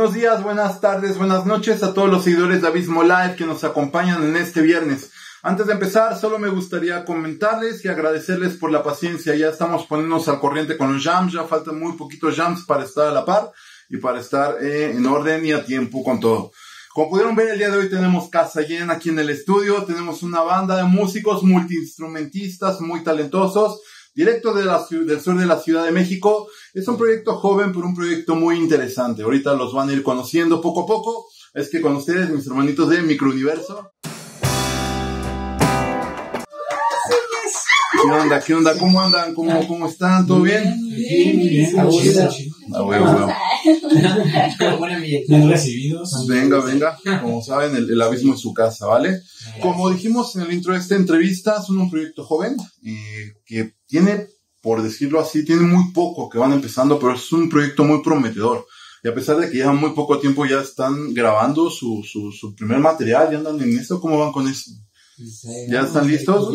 Buenos días, buenas tardes, buenas noches a todos los seguidores de Abismo Live que nos acompañan en este viernes. Antes de empezar, solo me gustaría comentarles y agradecerles por la paciencia. Ya estamos poniéndonos al corriente con los jams, ya faltan muy poquitos jams para estar a la par y para estar en orden y a tiempo con todo. Como pudieron ver, el día de hoy tenemos casa llena aquí en el estudio, tenemos una banda de músicos multiinstrumentistas muy talentosos, directo del sur de la Ciudad de México. Es un proyecto joven, pero un proyecto muy interesante. Ahorita los van a ir conociendo poco a poco. Es que con ustedes, mis hermanitos de Microuniverso. ¿Qué onda? ¿Cómo andan? ¿Cómo están? ¿Todo bien? Bien. Bueno. Bien recibidos. Venga. Como saben, el abismo es su casa, ¿vale? Como dijimos en el intro de esta entrevista, son un proyecto joven que tiene, por decirlo así, tiene muy poco que van empezando, pero es un proyecto muy prometedor. Y a pesar de que llevan muy poco tiempo, ya están grabando su primer material, ya andan en esto. ¿Cómo van con eso? ¿Ya están listos?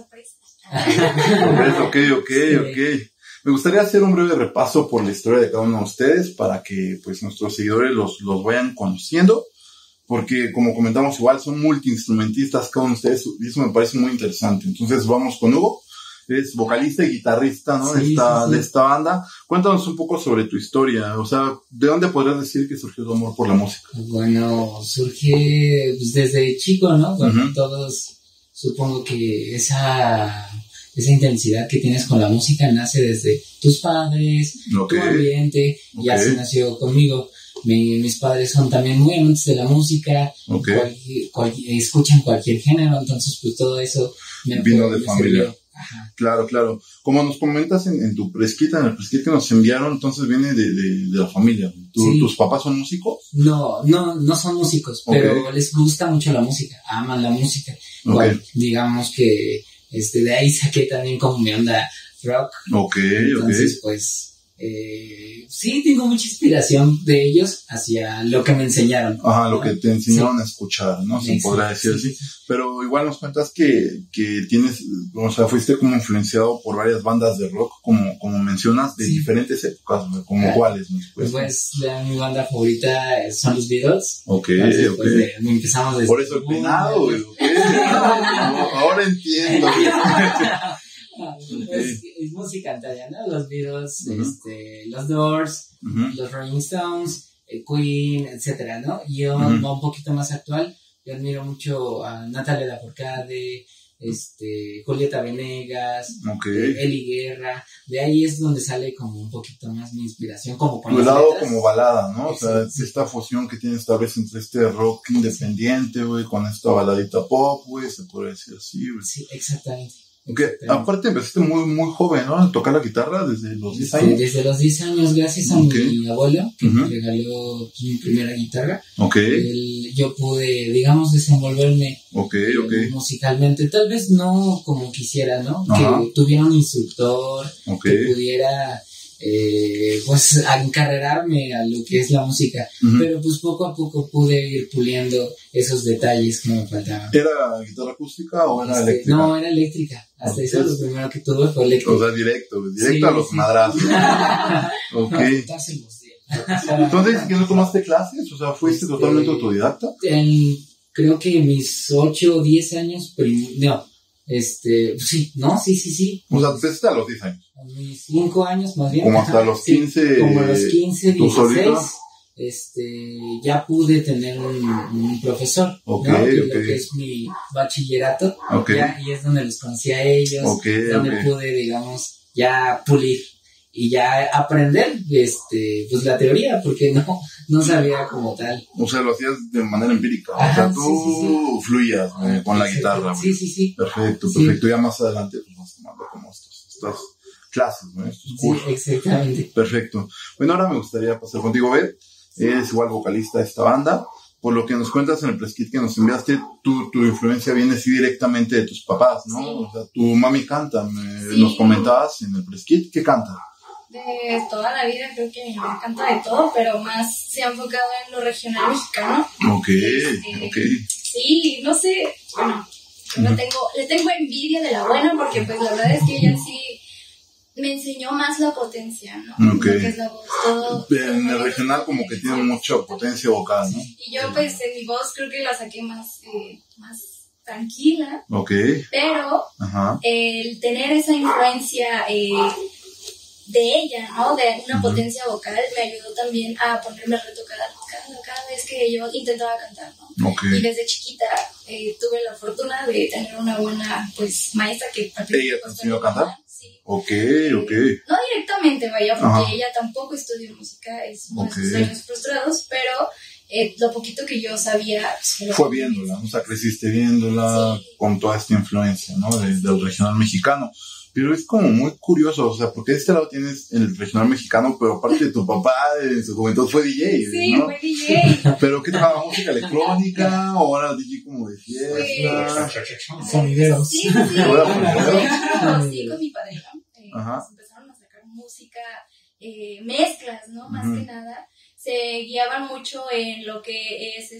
Ok. Me gustaría hacer un breve repaso por la historia de cada uno de ustedes para que pues nuestros seguidores los vayan conociendo, porque como comentamos igual son multiinstrumentistas cada uno de ustedes y eso me parece muy interesante. Entonces vamos con Hugo, es vocalista y guitarrista, ¿no? De esta banda. Cuéntanos un poco sobre tu historia, o sea, ¿de dónde podrías decir que surgió tu amor por la música? Bueno, surge pues, desde chico, ¿no? Bueno, todos supongo que esa intensidad que tienes con la música nace desde tus padres, tu ambiente, y así nació conmigo. Mis padres son también muy amantes de la música, escuchan cualquier género, entonces pues todo eso vino de familia. Claro. Como nos comentas en tu preskit, en el preskit que nos enviaron, entonces viene de la familia. ¿Tus papás son músicos? No son músicos, pero les gusta mucho la música, aman la música. Bueno, digamos que de ahí saqué también como mi onda rock. Entonces, pues, sí, tengo mucha inspiración de ellos hacia lo que me enseñaron. Ajá, lo que te enseñaron a escuchar, ¿no? Se podrá decir así. Pero igual nos cuentas que tienes, o sea, fuiste como influenciado por varias bandas de rock, como mencionas, de diferentes épocas, ¿no? ¿Como cuáles? Pues, mi banda favorita son los Beatles. Entonces, empezamos desde... Por eso el peinado, güey. Ahora entiendo. Es música antigua, ¿no? Los Beatles, los Doors, los Rolling Stones, Queen, etcétera, ¿no? Y yo un poquito más actual, yo admiro mucho a Natalia Lafourcade, Julieta Venegas, Eli Guerra. De ahí es donde sale como un poquito más mi inspiración, como con tu lado como balada, ¿no? O sea, esta fusión que tienes tal vez entre este rock independiente, güey, con esta baladita pop, güey, se puede decir así, güey. Sí, exactamente. Aparte empezaste muy, muy joven, ¿no? A tocar la guitarra desde los 10 años. Desde los 10 años, gracias a mi abuelo, que me regaló mi primera guitarra. Yo pude, digamos, desenvolverme musicalmente. Tal vez no como quisiera, ¿no? Que tuviera un instructor, que pudiera... pues encarrerarme a lo que es la música, pero pues poco a poco pude ir puliendo esos detalles que me faltaban. ¿Era guitarra acústica o era eléctrica? No, era eléctrica, hasta eso lo primero que tuve fue eléctrica. O sea, directo a los madrazos. Entonces, ¿qué no tomaste clases? O sea, ¿fuiste totalmente autodidacta? Creo que mis 8 o 10 años, sí. O sea, empezaste a los 10 años. A mis 5 años más bien. Como hasta los 15. Como a los 15, 16. Ya pude tener un profesor, ¿no? Lo que es mi bachillerato. Y es donde los conocí a ellos. Donde pude, digamos, ya pulir y ya aprender, pues la teoría, porque no sabía como tal. O sea, lo hacías de manera empírica. O sea, tú fluías con la guitarra. Sí. Perfecto. Ya más adelante pues vas tomando como estas clases, ¿no? Estos cursos. Sí, exactamente. Perfecto. Bueno, ahora me gustaría pasar contigo, Beth. Eres igual vocalista de esta banda. Por lo que nos cuentas en el preskit que nos enviaste, tu influencia viene así directamente de tus papás, ¿no? O sea, tu mami canta, nos comentabas en el preskit. ¿Qué canta? De toda la vida creo que mi mamá canta de todo, pero más se ha enfocado en lo regional mexicano. Sí, no sé, bueno, le tengo envidia de la buena porque pues la verdad es que ella sí me enseñó más la potencia, ¿no? Okay. Lo que es la voz, todo. En el regional como que tiene mucha potencia vocal, ¿no? Y yo pues en mi voz creo que la saqué más tranquila. Okay. Pero el tener esa influencia de ella, ¿no? De una potencia vocal me ayudó también a ponerme a reto cada vez que yo intentaba cantar, ¿no? Okay. Y desde chiquita tuve la fortuna de tener una buena, pues, maestra que... ¿Ella te enseñó a cantar? Sí. Okay. No directamente, vaya, porque ella tampoco estudió música, es uno de sus sueños frustrados, pero lo poquito que yo sabía... Pues, fue viéndola, o sea, creciste viéndola con toda esta influencia, ¿no? Del regional mexicano. Pero es como muy curioso, o sea, porque de este lado tienes el regional mexicano, pero aparte de tu papá en su juventud fue DJ, sí, ¿no? Fue DJ. ¿Pero qué tocaba? ¿Música electrónica? ¿O era DJ como de fiesta? Sonideros. Sí, con mi padrino. Pues empezaron a sacar música, mezclas, ¿no? Más que nada. Se guiaban mucho en lo que es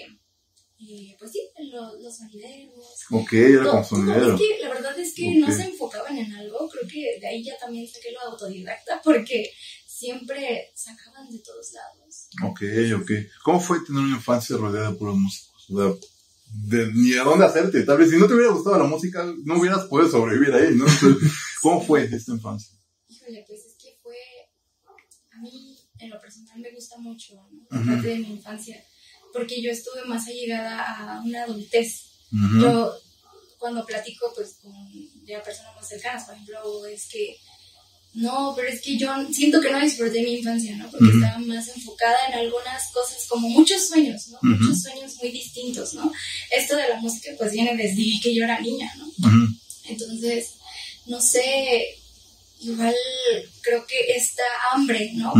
pues sí, los sonideros. Era como sonidero. Es que la verdad es que no se enfocaban en algo. Creo que de ahí ya también saqué lo autodidacta porque siempre sacaban de todos lados. ¿Cómo fue tener una infancia rodeada de puros músicos? O sea, ni a dónde hacerte. Tal vez si no te hubiera gustado la música, no hubieras podido sobrevivir ahí, ¿no? Entonces, ¿cómo fue esta infancia? Híjole, pues es que fue... A mí, en lo personal, me gusta mucho, ¿no? Parte de mi infancia. Porque yo estuve más allegada a una adultez. Yo, cuando platico pues con ya personas más cercanas, por ejemplo, es que no, pero es que yo siento que no disfruté mi infancia, ¿no? Porque estaba más enfocada en algunas cosas, como muchos sueños, ¿no? Muchos sueños muy distintos, ¿no? Esto de la música pues viene desde que yo era niña, ¿no? Entonces, no sé, igual creo que esta hambre, ¿no?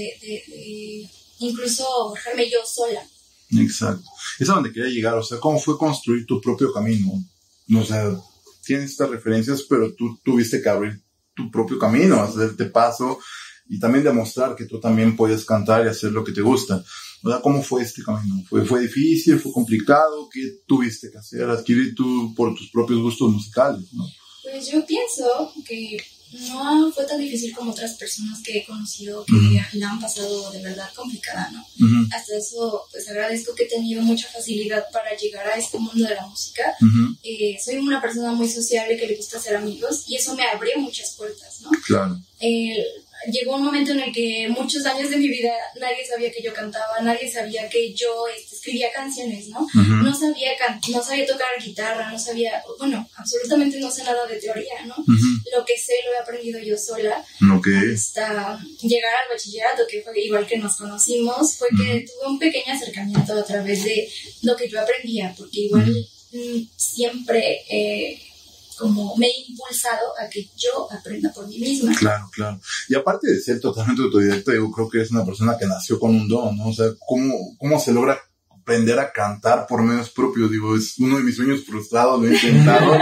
De incluso dejarme yo sola. Exacto. Es a donde quería llegar, o sea, ¿cómo fue construir tu propio camino? O sea, tienes estas referencias, pero tú tuviste que abrir tu propio camino, hacerte paso y también demostrar que tú también puedes cantar y hacer lo que te gusta. O sea, ¿cómo fue este camino? ¿Fue difícil? ¿Fue complicado? ¿Qué tuviste que hacer? Adquirir tú por tus propios gustos musicales, ¿no? Pues yo pienso que no fue tan difícil como otras personas que he conocido que la han pasado de verdad complicada, ¿no? Hasta eso, pues agradezco que he tenido mucha facilidad para llegar a este mundo de la música. Soy una persona muy sociable que le gusta hacer amigos y eso me abrió muchas puertas, ¿no? Claro. Llegó un momento en el que muchos años de mi vida nadie sabía que yo cantaba, nadie sabía que yo escribía canciones, ¿no? No sabía tocar guitarra, no sabía, bueno, absolutamente no sé nada de teoría, ¿no? Lo que sé lo he aprendido yo sola. Hasta llegar al bachillerato, que fue igual que nos conocimos, fue que tuve un pequeño acercamiento a través de lo que yo aprendía, porque igual siempre... como me he impulsado a que yo aprenda por mí misma. Claro. Y aparte de ser totalmente autodidacta, yo creo que es una persona que nació con un don, ¿no? O sea, ¿cómo se logra aprender a cantar por medios propios? Digo, es uno de mis sueños frustrados, lo he intentado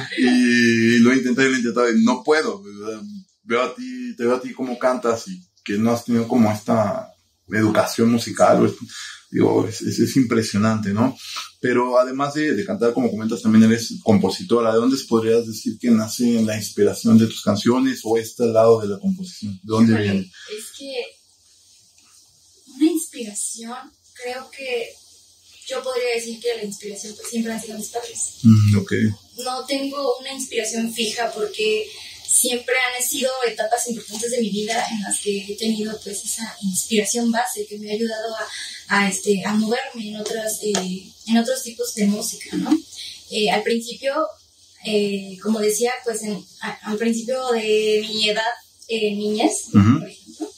y lo he intentado y no puedo. Te veo a ti cómo cantas y que no has tenido como esta educación musical, digo, es impresionante, ¿no? Pero además de cantar, como comentas, también eres compositora. ¿De dónde podrías decir que nace la inspiración de tus canciones o este lado de la composición? ¿De dónde viene? Es que una inspiración, creo que yo podría decir que la inspiración pues, siempre han sido mis padres. No tengo una inspiración fija porque siempre han sido etapas importantes de mi vida en las que he tenido pues esa inspiración base que me ha ayudado a moverme en otros tipos de música, ¿no? Al principio, como decía, pues al principio de mi edad, niñez, por ejemplo,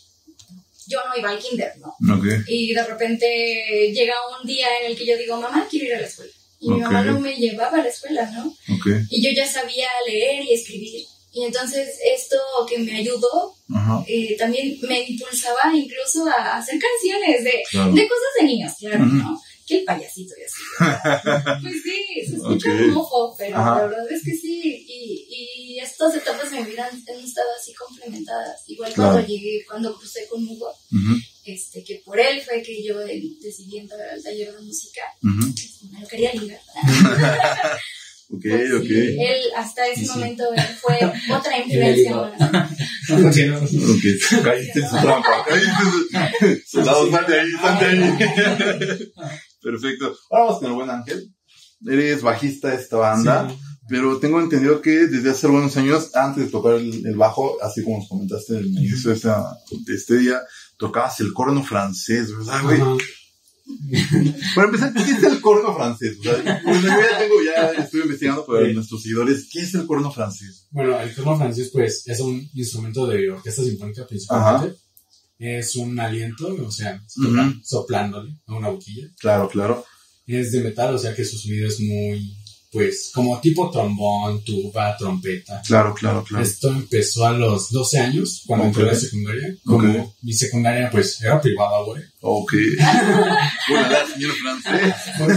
yo no iba al kinder, ¿no? Y de repente llega un día en el que yo digo, mamá, quiero ir a la escuela. Y mi mamá no me llevaba a la escuela, ¿no? Y yo ya sabía leer y escribir. Y entonces esto que me ayudó también me impulsaba incluso a hacer canciones de cosas de niños, claro, ¿no? Que el payasito y así. Pues sí, se escucha un mojo, pero la verdad es que sí. Y estas etapas de mi vida han estado así complementadas. Igual cuando crucé con Hugo, que por él fue que yo decidí entrar al taller de música. Me lo quería ligar. Él hasta ese momento fue otra influencia más. Caíste en su trampa. Soldados, salte ahí. Perfecto. Ahora vamos con el buen Ángel. Eres bajista de esta banda. Sí. Pero tengo entendido que desde hace algunos años, antes de tocar el bajo, así como nos comentaste en el inicio de este día, tocabas el corno francés, ¿verdad, güey? Para empezar, ¿qué es el corno francés? O sea, ya estoy investigando para nuestros seguidores, ¿qué es el corno francés? Bueno, el corno francés, pues, es un instrumento de orquesta sinfónica principalmente. Es un aliento, o sea, soplándole a una boquilla. Claro. Es de metal, o sea que su sonido es muy... pues como tipo trombón, tuba, trompeta. Claro. Esto empezó a los 12 años, cuando entré a la secundaria. Como mi secundaria, pues, era privada, güey. Ok. Bueno, la señora francés.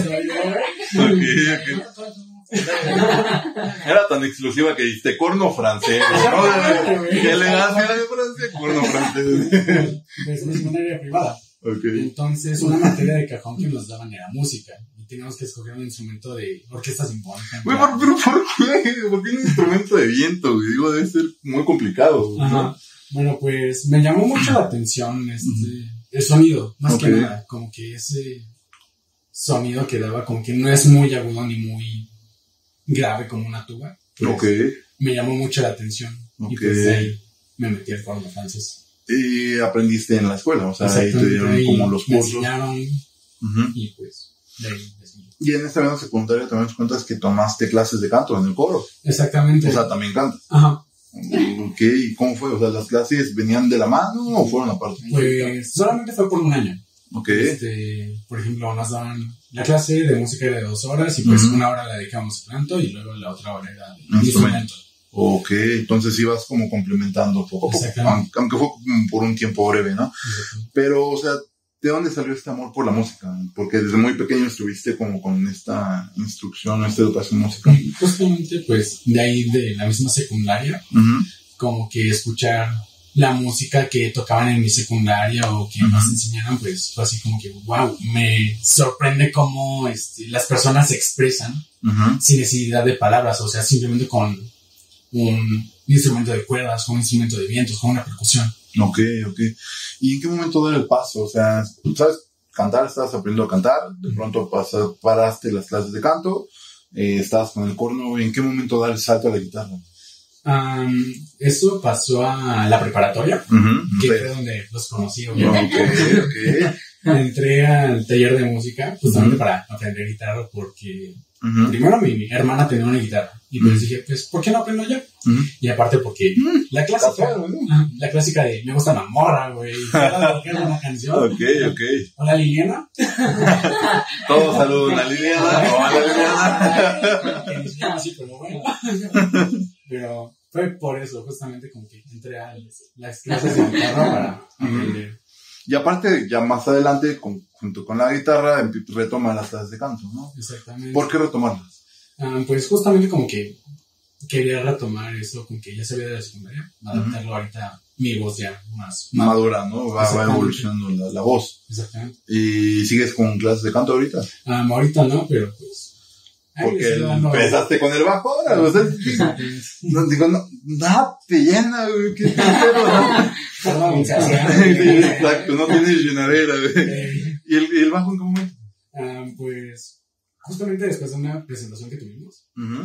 Era tan exclusiva que diste corno francés, ¿no? ¿Qué le das a Francia? Corno francés. Pues mi secundaria era privada. Okay. Entonces, una materia de cajón que nos daban era música. Y teníamos que escoger un instrumento de orquesta sinfónica. Güey, ¿pero por qué? ¿Por qué un instrumento de viento? Güey? Digo, debe ser muy complicado. Ajá. Bueno, pues me llamó mucho la atención el sonido, más que nada. Como que ese sonido que daba, como que no es muy agudo ni muy grave como una tuba. Pues, me llamó mucho la atención. Y pues de ahí me metí al corno francés. Y aprendiste en la escuela, o sea, ahí te dieron como los cursos. Me enseñaron y pues de ahí. Y en esta misma secundaria también te cuentas que tomaste clases de canto en el coro. Exactamente. O sea, también cantas. Ajá. Ok, ¿y cómo fue? O sea, ¿las clases venían de la mano o fueron aparte? Pues solamente fue por un año. Ok. Por ejemplo, nos daban la clase de música de 2 horas y pues una hora la dedicábamos al canto y luego la otra hora era de instrumento. Ok, entonces ibas como complementando poco a poco, aunque fue por un tiempo breve, ¿no? Pero, o sea, ¿de dónde salió este amor por la música? Porque desde muy pequeño estuviste como con esta instrucción, esta educación musical. Justamente, pues, de ahí de la misma secundaria, como que escuchar la música que tocaban en mi secundaria o que nos enseñaron, pues, fue así como que, wow, me sorprende cómo las personas se expresan sin necesidad de palabras, o sea, simplemente con un instrumento de cuerdas, con un instrumento de vientos, con una percusión. Ok. ¿Y en qué momento dar el paso? O sea, ¿sabes cantar? ¿Estabas aprendiendo a cantar? De pronto paraste las clases de canto, estabas con el corno. ¿En qué momento dar el salto a la guitarra? Eso pasó a la preparatoria, que fue donde los conocí. Entré al taller de música justamente para aprender guitarra porque primero mi hermana tenía una guitarra y pues dije, pues, ¿por qué no aprendo yo? Y aparte porque la clásica de me gusta la morra, güey, que una canción. Ok. Hola, Liliana. Todos saludos a Liliana. Hola, Liliana. Que ni se llama así, pero bueno. Pero fue por eso, justamente como que entré a las clases de guitarra para aprender. Y aparte, ya más adelante, junto con la guitarra, retoma las clases de canto, ¿no? Exactamente. ¿Por qué retomarlas? Pues justamente como que quería retomar eso, con que ya sabía de la secundaria, adaptarlo ahorita, mi voz ya más madura, ¿no? Va evolucionando la voz. Exactamente. ¿Y sigues con clases de canto ahorita? Ahorita no, pero pues... Porque empezaste con el bajo ahora, o sea, no digo, nada te llena, güey, qué pedo, exacto, no tienes llenadera, güey. ¿Y el bajo en qué momento? Pues, justamente después de una presentación que tuvimos,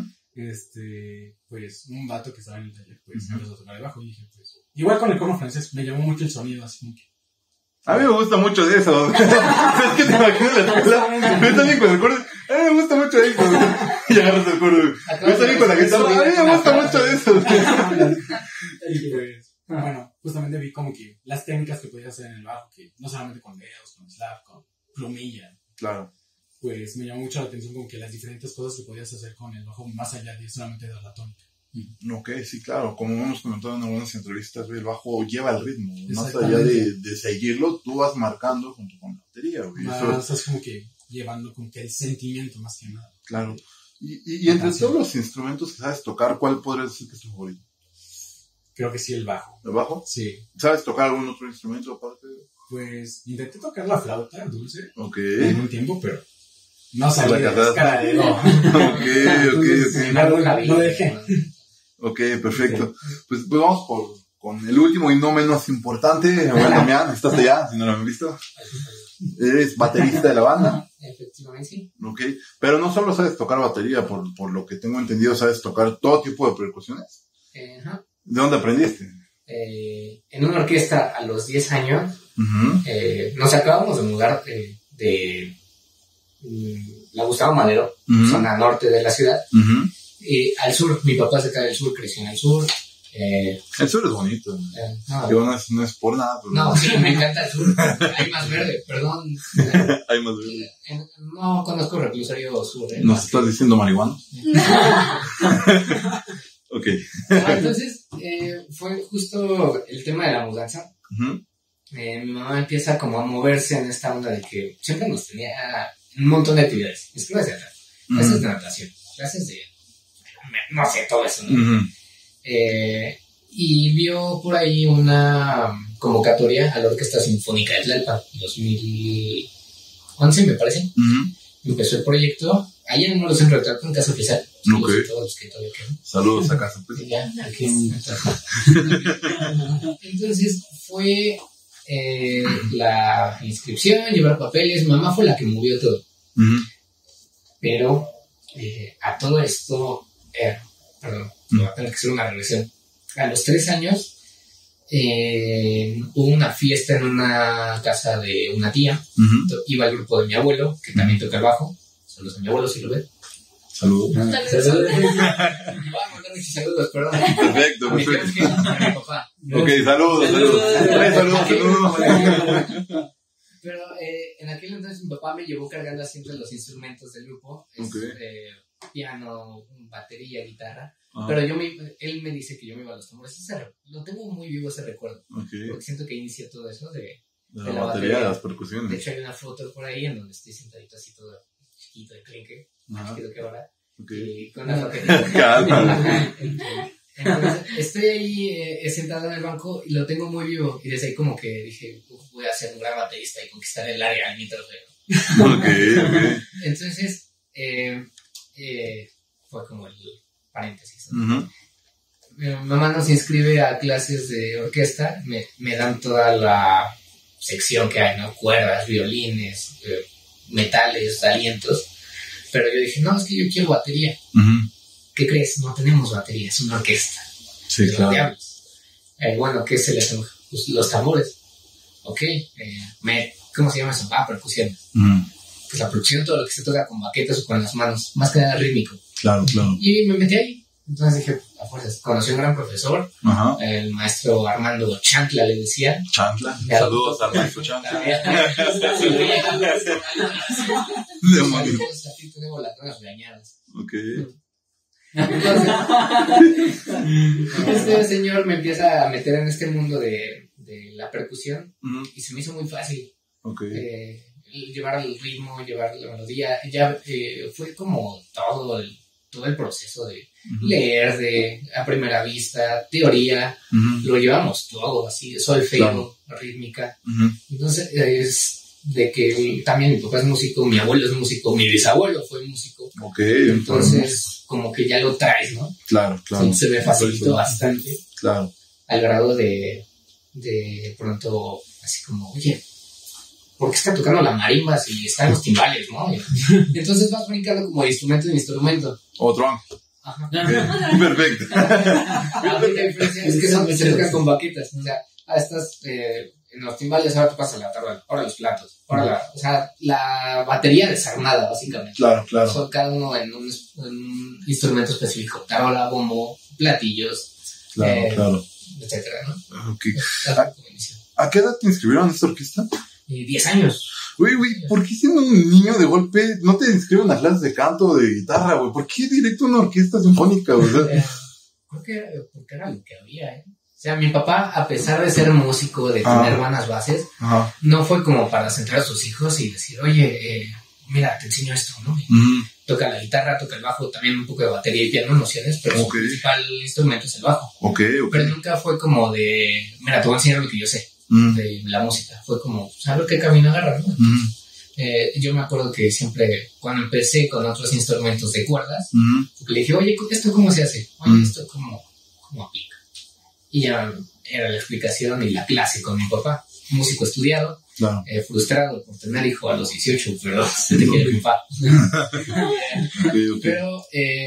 pues, un vato que estaba en el taller, pues, empezó a tocar el bajo y dije, pues, igual con el corno francés, me llamó mucho el sonido, así como que... A mí me gusta mucho de eso. Es que te imaginas la escuela. Yo también con el corno. A mí me gusta mucho de eso. Y agarras el corno. Yo también con la guitarra. A mí me gusta mucho de eso. Y pues, bueno, justamente vi como que las técnicas que podías hacer en el bajo, que no solamente con dedos, con slap, con plumilla. Claro. Pues me llamó mucho la atención como que las diferentes cosas que podías hacer con el bajo, más allá de solamente dar la tónica. Ok, sí, claro, como hemos comentado en algunas entrevistas, el bajo lleva el ritmo, más allá de seguirlo, tú vas marcando junto con la batería. Estás como que llevando como que el sentimiento más que nada. Claro, y entre todos los instrumentos que sabes tocar, ¿cuál podría decir que es tu favorito? Creo que sí, el bajo. ¿El bajo? Sí. ¿Sabes tocar algún otro instrumento aparte? Pues intenté tocar la flauta dulce en un tiempo, pero No salí de escaladero. Ok. Lo dejé. Ok, perfecto. Pues vamos con el último y no menos importante. Bueno, Damián, estás allá, si no lo han visto. Eres baterista de la banda. Efectivamente, sí. Ok, pero no solo sabes tocar batería, por lo que tengo entendido, sabes tocar todo tipo de percusiones. Ajá. ¿De dónde aprendiste? En una orquesta a los 10 años, nos acabamos de mudar de la Gustavo Madero, zona norte de la ciudad, al sur. Mi papá se cae del sur, creció en el sur. El sur es bonito. No es por nada. Pero... No, sí, me encanta el sur. Hay más verde, perdón. Hay más verde. No conozco Reclusorio Sur. ¿Nos estás diciendo marihuana? Ok. Entonces, fue justo el tema de la mudanza. Mi mamá empieza como a moverse en esta onda de que siempre nos tenía un montón de actividades. Clases de teatro, clases de natación, clases de... no sé, todo eso, ¿no? Y vio por ahí una convocatoria a la Orquesta Sinfónica de Tlalpan, 2011 me parece. Empezó el proyecto allá en uno de los centros de Tlalpan, en Casa Oficial. Saludos a Casa Oficial. Ya, aquí entonces fue la inscripción, llevar papeles. Mamá fue la que movió todo. Pero a todo esto, perdón, va a tener que ser una regresión. A los 3 años hubo una fiesta en una casa de una tía. Iba el grupo de mi abuelo, que también toca el bajo. Saludos a mi abuelo, si lo ve. Saludos. Saludos. Voy a mandar muchos saludos, perdón. Perfecto. A mi papá. Ok, saludos. Pero en aquel entonces mi papá me llevó cargando siempre los instrumentos del grupo. Piano, batería, guitarra. Pero él me dice que yo me iba a los tambores. Lo tengo muy vivo ese recuerdo. Porque siento que inició todo eso de la batería, de las percusiones. De hecho hay una foto por ahí en donde estoy sentadito así todo chiquito de clinque. Chiquito que ahora. Y con la batería. Entonces estoy ahí sentado en el banco y lo tengo muy vivo. Y desde ahí como que dije, voy a ser un gran baterista y conquistar el área al mi trofeo. Entonces fue como el paréntesis. Mi mamá nos inscribe a clases de orquesta, me dan toda la sección que hay, ¿no? Cuerdas, violines, metales, alientos. Pero yo dije, no, es que yo quiero batería. ¿Qué crees? No tenemos batería, es una orquesta. Sí, claro. Bueno, ¿qué se le hacen? Pues los tambores. Ok. ¿Cómo se llama eso? Percusión. Pues la percusión, todo lo que se toca con baquetas o con las manos, más que nada rítmico. Claro. Y me metí ahí. Entonces dije, a fuerzas, conocí a un gran profesor, el maestro Armando Chantla, le decía. Chantla, saludos al maestro Chantla. Aquí tenemos las manos dañadas. Ok. Entonces, este señor me empieza a meter en este mundo de la percusión y se me hizo muy fácil. Llevar el ritmo, llevar la melodía, ya fue como todo el proceso de leer a primera vista, teoría, lo llevamos todo así, solfeo, rítmica. Entonces es de que también mi papá es músico, mi abuelo es músico, mi bisabuelo fue músico. Entonces como que ya lo traes, ¿no? Claro. Sí, se me facilitó bastante. Claro. Al grado de pronto así como, oye, ¿por qué está tocando la marimba si están los timbales, no? Entonces vas brincando como de instrumento en instrumento. Otro. Ajá. Perfecto. La única diferencia es que se tocan con baquetas. O sea, estás en los timbales, ahora te pasa la tarola, ahora los platos, ahora la batería desarmada, básicamente. Claro. Son cada uno en un instrumento específico. Tarola, bombo, platillos. Claro. Etcétera, ¿no? Okay. ¿A qué edad te inscribieron en esta orquesta? 10 años. Güey, ¿por qué siendo un niño de golpe no te inscriben a clases de canto o de guitarra, güey? ¿Por qué directo a una orquesta sinfónica, güey? Creo que porque era lo que había, O sea, mi papá, a pesar de ser músico, de tener buenas bases, no fue como para centrar a sus hijos y decir, oye, mira, te enseño esto, ¿no? Toca la guitarra, toca el bajo, también un poco de batería y piano, nociones, pero su principal instrumento es el bajo. Pero nunca fue como de, mira, te voy a enseñar lo que yo sé de la música. Fue como, ¿sabes qué camino agarrar, no? yo me acuerdo que siempre, cuando empecé con otros instrumentos de cuerdas, le dije, oye, ¿esto cómo se hace? Oye, ¿esto cómo aplica? Y ya era la explicación y la clase con mi papá, músico estudiado, claro. Frustrado por tener hijo a los 18, pero se te quiere triunfar. Pero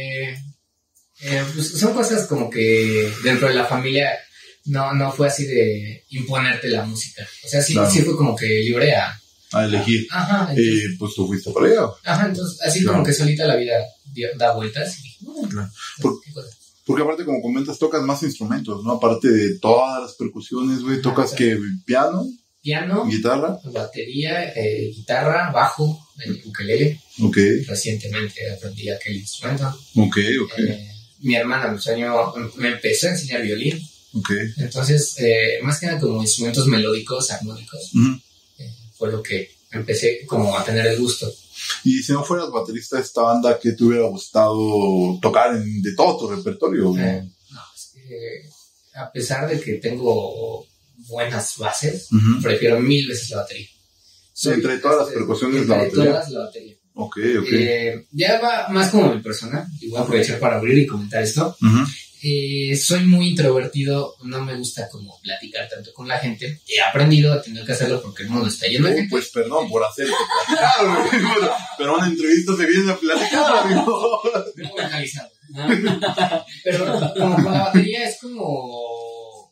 pues son cosas como que dentro de la familia no fue así de imponerte la música. O sea, sí, claro. Sí fue como que libre a elegir. Ajá. Entonces, pues tú fuiste para allá. Ajá, entonces así claro. Como que solita la vida da vueltas y dije, claro. Porque aparte, como comentas, tocas más instrumentos, ¿no? Aparte de todas las percusiones, güey, tocas que piano, guitarra, batería, guitarra, bajo, ukelele. Okay. Recientemente aprendí aquel instrumento. Okay. Mi hermana me empezó a enseñar violín. Okay. Entonces, más que nada como instrumentos melódicos, armónicos, fue lo que empecé como a tener el gusto. Y si no fueras baterista de esta banda, ¿qué te hubiera gustado tocar de todo tu repertorio? No, es que a pesar de que tengo buenas bases, prefiero 1000 veces la batería. Entre todas las percusiones, la batería. Entre todas, la batería. Okay. Ya va más como mi persona, y voy a aprovechar para abrir y comentar esto. Soy muy introvertido, no me gusta como platicar tanto con la gente. He aprendido a tener que hacerlo porque el mundo está lleno de gente. Pues perdón por hacerte platicar, pero una entrevista se viene a platicar, amigo. Muy organizado. Pero como con la batería es como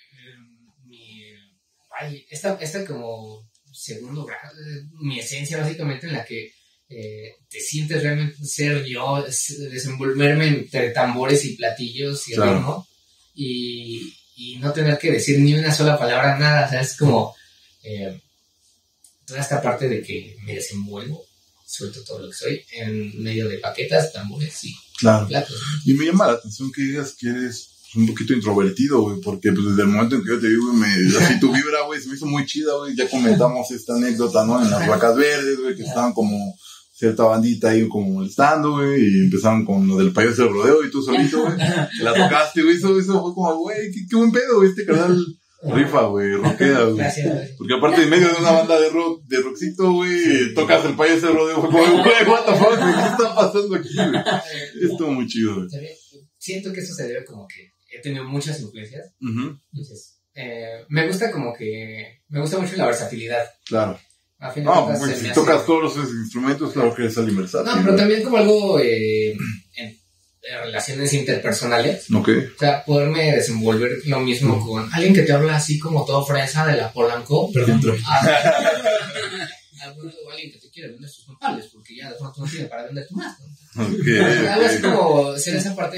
esta como segundo grado, mi esencia básicamente en la que te sientes realmente ser yo, desenvolverme entre tambores y platillos y claro. ritmo y no tener que decir ni una sola palabra, nada, o sea, es como toda esta parte de que me desenvuelvo, suelto todo lo que soy en medio de paquetas, tambores y claro. platos. Y me llama la atención que digas que eres un poquito introvertido, güey, porque pues desde el momento en que yo te vi, güey, así tu vibra, güey, se me hizo muy chida, güey, ya comentamos esta anécdota, ¿no? En las Vacas Verdes, güey, que estaban como cierta bandita ahí como molestando, güey, y empezaron con lo del payaso del rodeo y tú solito, güey, la tocaste, güey, eso fue como, güey, qué buen pedo, güey, este canal rifa, güey, rockea, güey. Porque aparte en medio de una banda de rockcito, güey, tocas el payaso del rodeo, fue como, güey, what the fuck, güey, ¿qué está pasando aquí, güey? Estuvo muy chido, güey. Siento que eso se debe como que he tenido muchas influencias, entonces, me gusta mucho la versatilidad. Claro. No, pues si tocas todos los instrumentos, claro que es al versátil. No, pero también como algo en relaciones interpersonales. Okay. O sea, poderme desenvolver lo mismo con alguien que te habla así como todo fresa de la Polanco. Perdón, pero... alguien que te quiere vender sus nopales, porque ya de pronto no tiene para vender tu más. Okay. Algo así como ser esa parte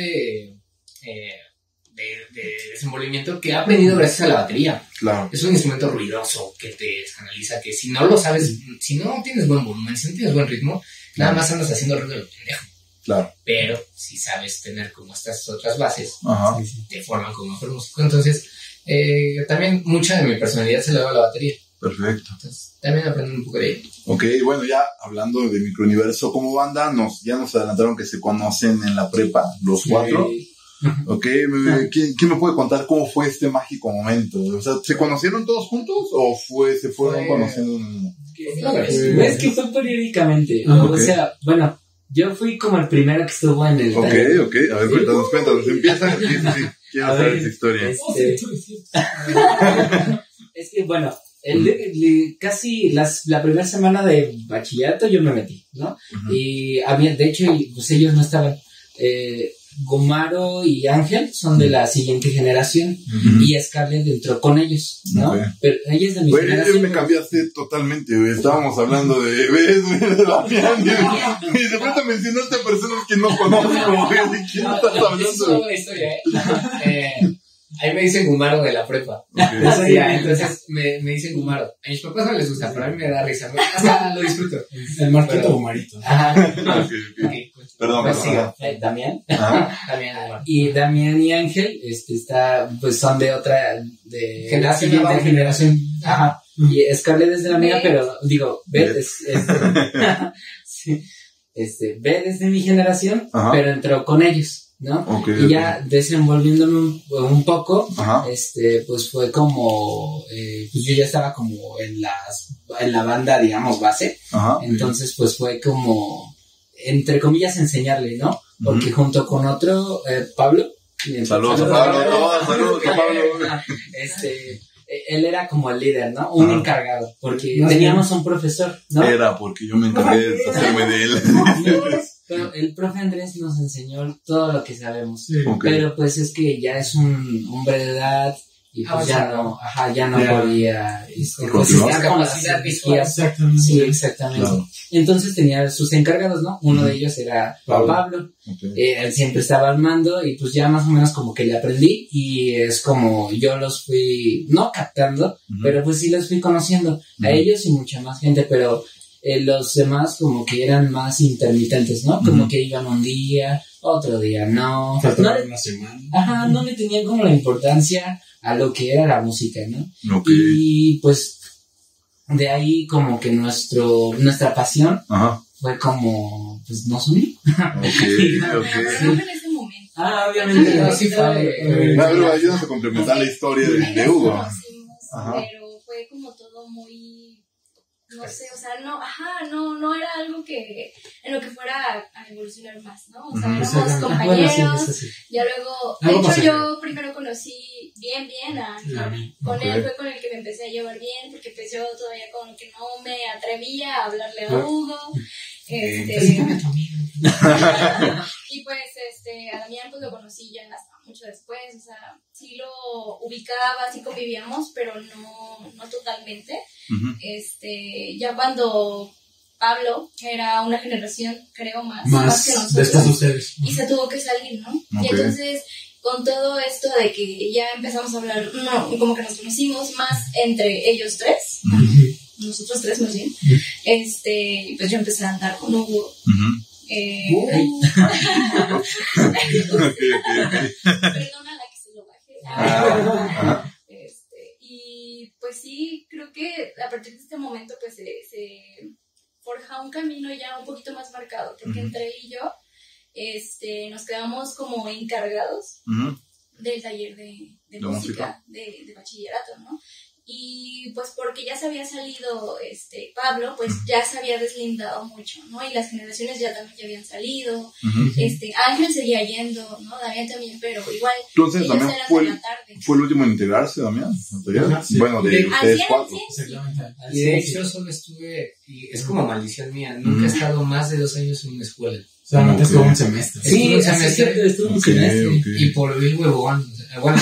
de desenvolvimiento que he aprendido gracias a la batería. Claro. Es un instrumento ruidoso que te descanaliza, que si no lo sabes, si no tienes buen volumen, si no tienes buen ritmo, nada más andas haciendo ruido de lo pendejo. Claro. Pero si sabes tener como estas otras bases, ajá, te forman como mejor músico. Entonces, también mucha de mi personalidad se le va a la batería. Perfecto. Entonces, también aprendo un poco de ello. Ok, bueno, ya hablando de Microuniverso como banda, ya nos adelantaron que se conocen en la prepa, los cuatro. Ok, ¿quién me puede contar cómo fue este mágico momento? O sea, ¿se conocieron todos juntos o se fueron conociendo? Es que fue periódicamente, ¿no? O sea, bueno, yo fui como el primero que estuvo en el taller. Ok, a ver, cuéntanos, empieza, sí, quiero saber esa historia. Es que, bueno, casi la primera semana de bachillerato yo me metí, ¿no? Y había, de hecho, pues ellos no estaban... Gomaro y Ángel son de la siguiente generación y Scarlett entró con ellos, ¿no? Okay. Pero ella es de mi generación. Me cambiaste totalmente, güey. Estábamos hablando de Damián y de pronto mencionaste a personas que no conozco, güey. ¿De quién estás hablando? Es una historia, ahí me dicen Gumaro de la prepa. Okay. Entonces me dicen Gumaro. A mis papás no les gusta, pero a mí me da risa. Hasta lo disfruto. El Marquito Gumarito. Ajá. Okay. Perdón. Damián. Damián. Y Damián y Ángel, pues son de otra, de generación. Ajá. Y Scarlett es de la mía, pero digo, Beth sí. Beth es de mi generación, pero entró con ellos. ¿no? Y ya desenvolviéndome un poco, pues fue como, pues yo ya estaba como en la banda, digamos, base. Entonces, pues fue como, entre comillas, enseñarle, ¿no? Porque junto con otro, Pablo. Saludos a Pablo. Él era como el líder, ¿no? Un encargado, porque teníamos un profesor, ¿no? Era porque yo me encargué de hacerme de él. Pero el profe Andrés nos enseñó todo lo que sabemos. Pero pues es que ya es un hombre de edad y pues ya no podía con las energías. Sí, exactamente. Claro. Entonces tenía sus encargados, ¿no? Uno de ellos era Pablo. Él siempre estaba al mando y pues ya más o menos como que le aprendí y es como yo los fui, no captando, pero pues sí los fui conociendo a ellos y mucha más gente, pero los demás como que eran más intermitentes, ¿no? Como que iban un día, otro día no. Una semana. No le tenían como la importancia a lo que era la música, ¿no? Y pues de ahí como que nuestra pasión fue como, pues nos unió. Pero en ese momento. Obviamente. Sí fue. Pero ayúdanos a complementar la historia de Hugo. Pero fue como todo muy, no sé, o sea, no era algo que en lo que fuera a evolucionar más, ¿no? O sea, éramos compañeros, ya luego, de hecho yo primero conocí bien a Ángel, con él fue con el que me empecé a llevar bien, porque pues yo todavía como que no me atrevía a hablarle a Hugo, y pues a Damián pues lo conocí ya hasta mucho después, o sea, sí lo ubicaba, sí convivíamos, pero no totalmente. Ya cuando Pablo era una generación, creo, más que nosotros, después de ustedes. Y se tuvo que salir, ¿no? Y entonces, con todo esto de que ya empezamos a hablar, como que nos conocimos más entre ellos tres, nosotros tres más bien, pues yo empecé a andar con Hugo. Perdona la que se lo bajé. Y pues sí, creo que a partir de este momento pues se forja un camino ya un poquito más marcado, porque entre él y yo nos quedamos como encargados del taller de música de bachillerato, ¿no? Y pues porque ya se había salido Pablo, pues ya se había deslindado mucho, ¿no? Y las generaciones ya también ya habían salido. Ángel seguía yendo, ¿no? Damián también, pero igual. Entonces Damián fue el último en integrarse, Damián. Sí. Bueno, de ustedes cuatro. Y de hecho solo estuve, y es como maldición mía, nunca he estado más de 2 años en una escuela. Solamente estuvo un semestre. Sí, estuvo un semestre. Y por el huevón. Bueno,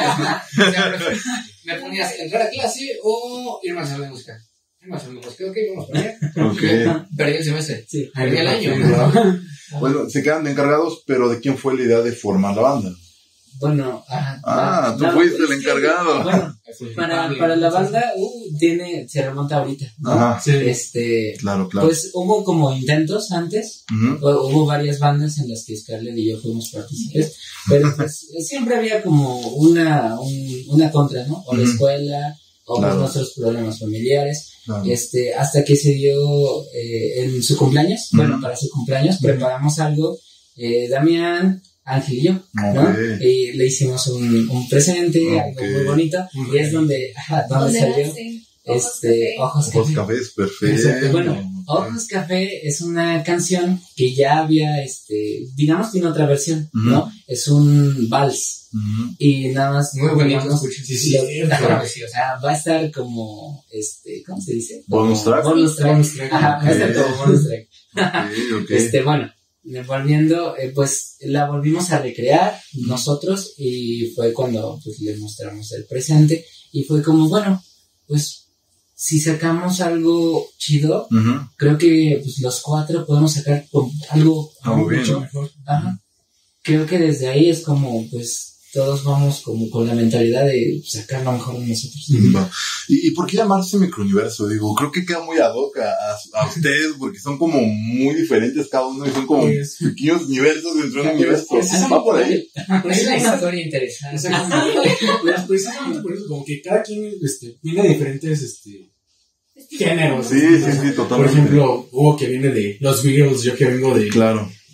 me ponías entrar a clase o irme a la sala de música. Ok, vamos para allá. Perdí el semestre. Sí, perdí el año. Bueno, se quedan de encargados, pero ¿de quién fue la idea de formar la banda? Bueno, tú fuiste el encargado. Bueno, para la banda, se remonta ahorita, ¿no? Claro. Pues hubo como intentos antes, hubo varias bandas en las que Scarlett y yo fuimos partícipes, pero pues siempre había como una contra, ¿no? O la escuela, o pues nuestros problemas familiares, hasta que se dio en su cumpleaños, para su cumpleaños preparamos algo, Damián, Ángel y yo, ¿no? Y le hicimos un presente, algo muy bonito, y es donde salió Ojos Café es perfecto. Bueno, Ojos Café es una canción que ya había, digamos, tiene otra versión, ¿no? Es un vals. Y nada más. Muy bonito, sí. Va a estar como, ¿cómo se dice? Bonus track. Va a estar como bonus track. Okay. Bueno, volviendo, pues la volvimos a recrear nosotros y fue cuando pues le mostramos el presente y fue como, bueno, pues si sacamos algo chido, creo que pues los 4 podemos sacar algo mucho mejor. Creo que desde ahí es como, pues todos vamos como con la mentalidad de sacar lo mejor de nosotros. ¿Y por qué llamarse Microuniverso? Digo, creo que queda muy ad hoc a ustedes, porque son como muy diferentes cada uno y son como pequeños universos dentro de un universo. Va por ahí. Es una historia interesante. Precisamente por eso, como que cada quien viene de diferentes géneros. Sí, totalmente. Por ejemplo, Hugo que viene de los Beatles, yo que vengo de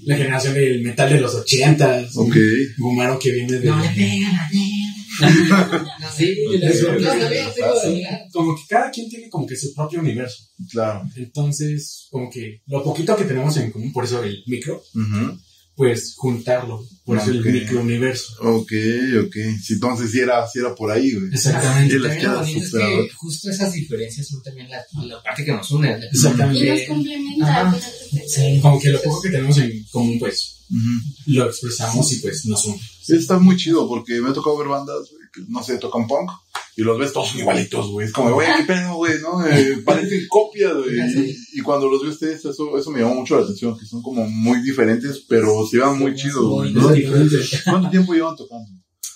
la generación del metal de los 80s. Ok. Gumaro que viene de... No le pegan a sí, como que cada quien tiene como que su propio universo. Claro. Entonces, como que lo poquito que tenemos en común, por eso el micro, pues juntarlo, por eso el microuniverso. Ok. Sí, entonces sí era por ahí, güey. Exactamente. Y lo bonito es que justo esas diferencias son también la parte que nos une. Exactamente. Y nos complementa. Sí. Como que lo poco que tenemos en común, pues, lo expresamos y pues nos une. Sí, está muy chido porque me ha tocado ver bandas, güey, que no sé, tocan punk y los ves todos igualitos, güey. Es como, güey, qué pedo, güey, ¿no? Parecen copias, güey. Y cuando los vi ustedes, eso me llamó mucho la atención, que son como muy diferentes, pero se van muy chido, güey, ¿no? ¿Cuánto tiempo llevan tocando?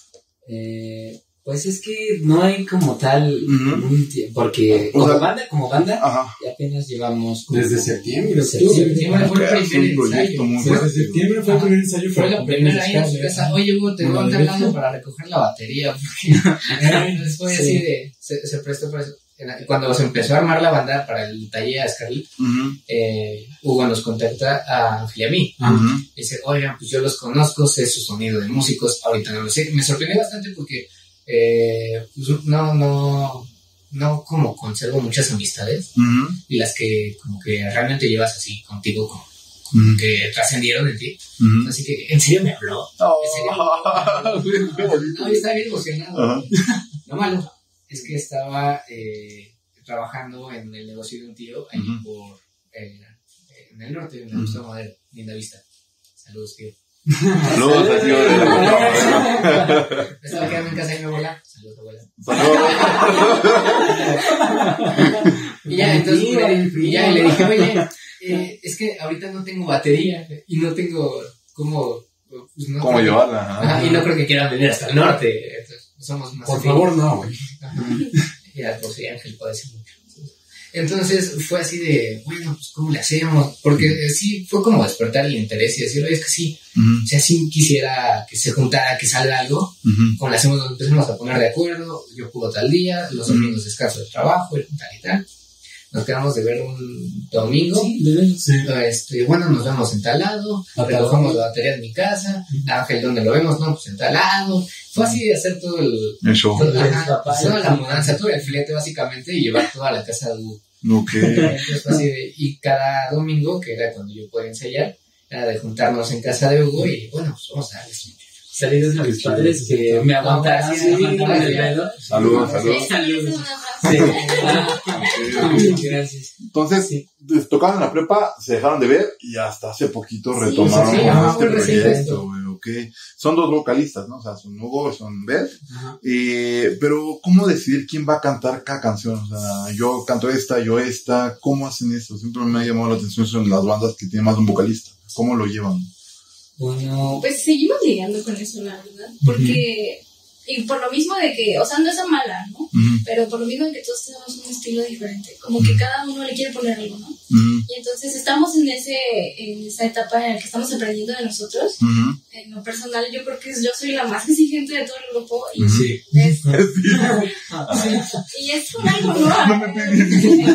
Pues es que no hay como tal porque como banda apenas llevamos desde septiembre fue el primer ensayo. Desde septiembre fue el primer ensayo. Fue la primera ahí en su casa. Oye, Hugo, te voy a andar hablando para recoger la batería. Después así de se prestó para eso. Cuando se empezó a armar la banda para el taller a Scarlett, Hugo nos contacta a Ángel y a mí. Dice, oigan, pues yo los conozco, sé su sonido de músicos, ahorita no lo sé. Me sorprendió bastante porque pues no como conservo muchas amistades y las que como que realmente llevas así contigo como que trascendieron en ti. Así que en serio me habló. No, yo estaba bien emocionado. Lo malo es que estaba trabajando en el negocio de un tío allí por en el norte, en la Gustavo Madero, Linda Vista. Saludos, tío. Saludos al tío de la Gustavo. Estaba quedando en casa de mi abuela. Saludos, abuela. Y ya, entonces le dije, oye, es que ahorita no tengo batería y no tengo cómo llevarla. Y no creo que quieran venir hasta el norte. Entonces, somos más por favor, no, güey. Ya, por si Ángel puede decir mucho. Entonces fue así de, bueno, pues ¿cómo le hacemos? Porque sí, fue como despertar el interés y decir, oye, es que sí, o sea, sí quisiera que se juntara, que salga algo, como le hacemos, nos empezamos a poner de acuerdo, yo puedo tal día, los domingos descanso de trabajo, y tal y tal. Nos quedamos de ver un domingo, bueno, nos vemos en tal lado, recogemos la batería en mi casa, Ángel, ¿dónde lo vemos? No, pues en tal lado. Fue así de hacer todo el show. Toda la mudanza, todo el filete básicamente y llevar toda la casa de Hugo. Entonces fue así y cada domingo, que era cuando yo podía ensayar, era de juntarnos en casa de Hugo y bueno, pues vamos a darles saludos a mis padres que me aguantaron. Saludos. Gracias. Entonces, tocaron en la prepa, se dejaron de ver y hasta hace poquito retomaron este proyecto, güey. Okay. Son dos vocalistas, ¿no? O sea, son Hugo, son Beth. Pero, ¿cómo decidir quién va a cantar cada canción? O sea, yo canto esta, yo esta. ¿Cómo hacen eso? Siempre me ha llamado la atención son las bandas que tienen más de un vocalista. ¿Cómo lo llevan? Bueno, pues seguimos lidiando con eso, la verdad. Porque, y por lo mismo de que, o sea, no es a mala, ¿no? Pero por lo mismo de que todos tenemos un estilo diferente. Como que cada uno le quiere poner algo, ¿no? Y entonces estamos en esa etapa en la que estamos aprendiendo de nosotros. En lo personal, yo creo que yo soy la más exigente de todo el grupo. Y y es con algo, ¿no? No me pegues.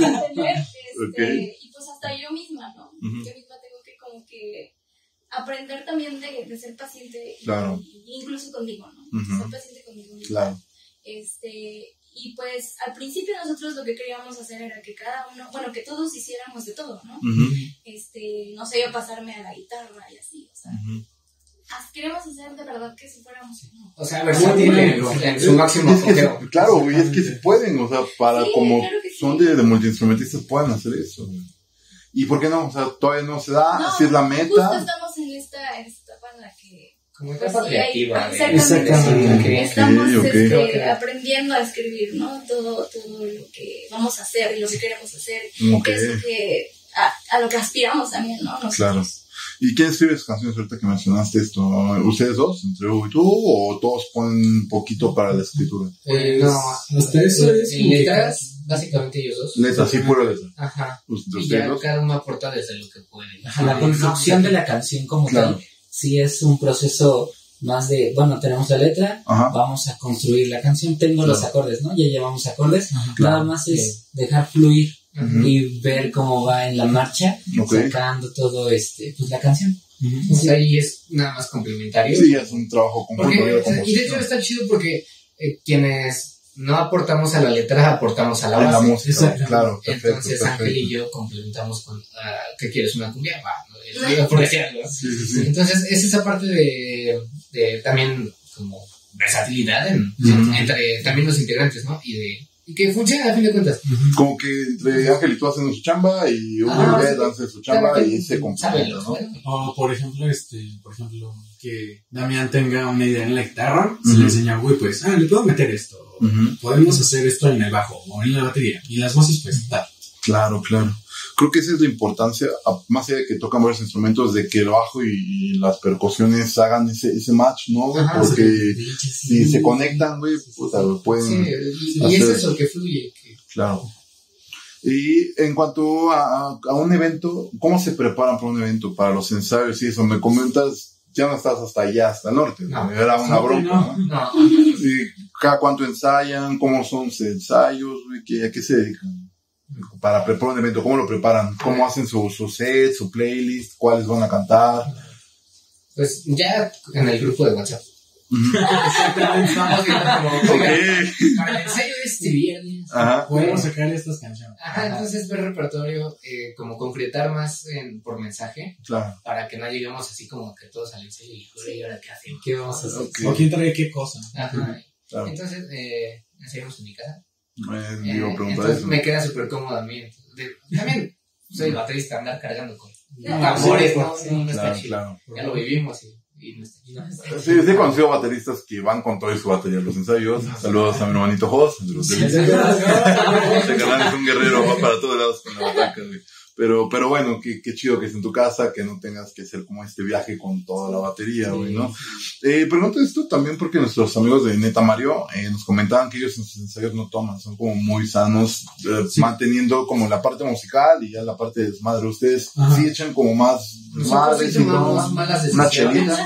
Y pues hasta yo misma, ¿no? Yo misma tengo que como que aprender también de ser paciente, claro. Incluso conmigo, ¿no? Ser paciente conmigo mismo. Claro. Y pues al principio nosotros lo que queríamos hacer era que cada uno, bueno, que todos hiciéramos de todo, ¿no? No sé, yo pasarme a la guitarra y así, o sea, queremos hacer de verdad que si fuéramos, ¿no? O sea, versátil en su máximo apogeo. Claro, güey, es que se pueden, o sea, para como claro son de multiinstrumentistas pueden hacer eso, güey. ¿Y por qué no? O sea, todavía no se da, si es la meta. Justo estamos en esta etapa en la que... Como etapa creativa. Exactamente. Estamos aprendiendo a escribir, ¿no? Todo lo que vamos a hacer y lo que queremos hacer. Que es lo que, a lo que aspiramos también, ¿no? Nosotros. Claro. ¿Y quién escribe sus canciones ahorita que mencionaste esto? ¿Ustedes dos, entre Hugo y tú, o todos ponen un poquito para la escritura? No, hasta eso es letras, básicamente ellos dos. Letras, sí, puro letra. Ajá. ¿Ustedes y ya dos? cada uno aporta desde lo que puede. La construcción de la canción como tal, sí es un proceso más de, bueno, tenemos la letra, vamos a construir la canción, tengo los acordes, ¿no? Ya llevamos acordes, nada más es dejar fluir y ver cómo va en la marcha, sacando todo pues la canción. Entonces ahí es nada más complementario. Sí, es un trabajo conjunto. Y de hecho está chido porque quienes no aportamos a la letra, aportamos a la base. La música, claro. Entonces Ángel y yo complementamos con ¿qué quieres? ¿Una cumbia? Sí. Entonces es esa parte de también como versatilidad entre también los integrantes, ¿no? Y que funciona a fin de cuentas. Como que entre Ángel y tú hacen su chamba y Hugo y Ed hacen su chamba y se complementan, ¿no? O por ejemplo, que Damián tenga una idea en la guitarra, se le enseña a Hugo, pues, le puedo meter esto, podemos hacer esto en el bajo o en la batería, y las voces, pues, tal. Claro. Creo que esa es la importancia, más allá de que tocan varios instrumentos, de que el bajo y las percusiones hagan ese match, ¿no? Porque si se conectan, güey, pues pueden y es eso que fluye. Claro. Y en cuanto a un evento, ¿cómo se preparan para un evento? Para los ensayos y eso, me comentas, ya no estás hasta allá, hasta el norte, ¿no? Era una bronca, ¿no? ¿Y cada cuánto ensayan? ¿Cómo son sus ensayos? ¿A qué se dedican? Para preparar un evento, ¿cómo lo preparan? ¿Cómo hacen su set, su playlist? ¿Cuáles van a cantar? Pues ya en el grupo de WhatsApp. Estamos viendo como para el ensayo de este viernes. Podemos sacar estas canciones. Entonces ver repertorio, como concretar más por mensaje. Claro. Para que no lleguemos así como que todos al ensayo y ahora qué hacemos, qué vamos a hacer. O quién trae qué cosa. Claro. Entonces ensayamos en mi casa. Entonces eso. Me queda súper cómodo a mí. También soy baterista, andar cargando con tambores, no está chido. Claro. Ya lo vivimos y no está chido. Sí, he conocido bateristas que van con todo y su batería a los ensayos. Saludos a mi hermanito Jos. Este canal es un guerrero, va para todos lados con la bataca, güey. Pero bueno, qué chido que es en tu casa, que no tengas que hacer como este viaje con toda la batería, güey, ¿no? Pregunto esto también porque nuestros amigos de Neta Mario nos comentaban que ellos en sus ensayos no toman, son como muy sanos, manteniendo como la parte musical y ya la parte de desmadre. Ustedes sí echan como más desmadre, una chelita,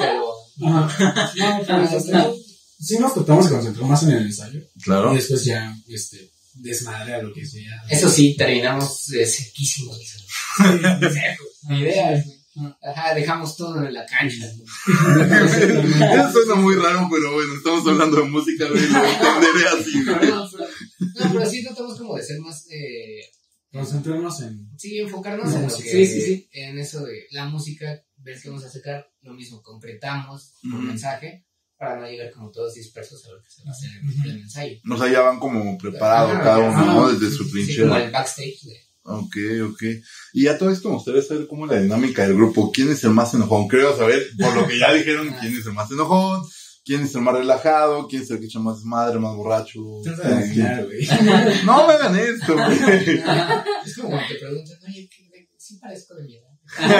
pero sí nos tratamos de concentrar más en el ensayo. Claro. Y después ya, desmadre a lo que sea. Eso sí, terminamos sequísimos. Mi idea es, dejamos todo en la cancha. Eso suena muy raro, pero bueno, estamos hablando de música, güey, lo entenderé así, güey. No, pero sí tratamos como de ser más... concentrarnos en... Sí, enfocarnos en lo que... Sí. En eso de la música, ver qué vamos a sacar, lo mismo, concretamos por mensaje, para no llegar como todos dispersos a lo que se va a hacer en el ensayo. O sea, ya van como preparados cada uno, ¿no? Desde su trinchera. Sí, como el backstage. Ok. Y a todo esto me gustaría saber cómo la dinámica del grupo. ¿Quién es el más enojón? Creo saber, por lo que ya dijeron, quién es el más enojón, quién es el más relajado, quién es el que echa más desmadre, más borracho. No me hagan esto, güey. Es como cuando te preguntan, oye, ¿sí parezco de mi edad?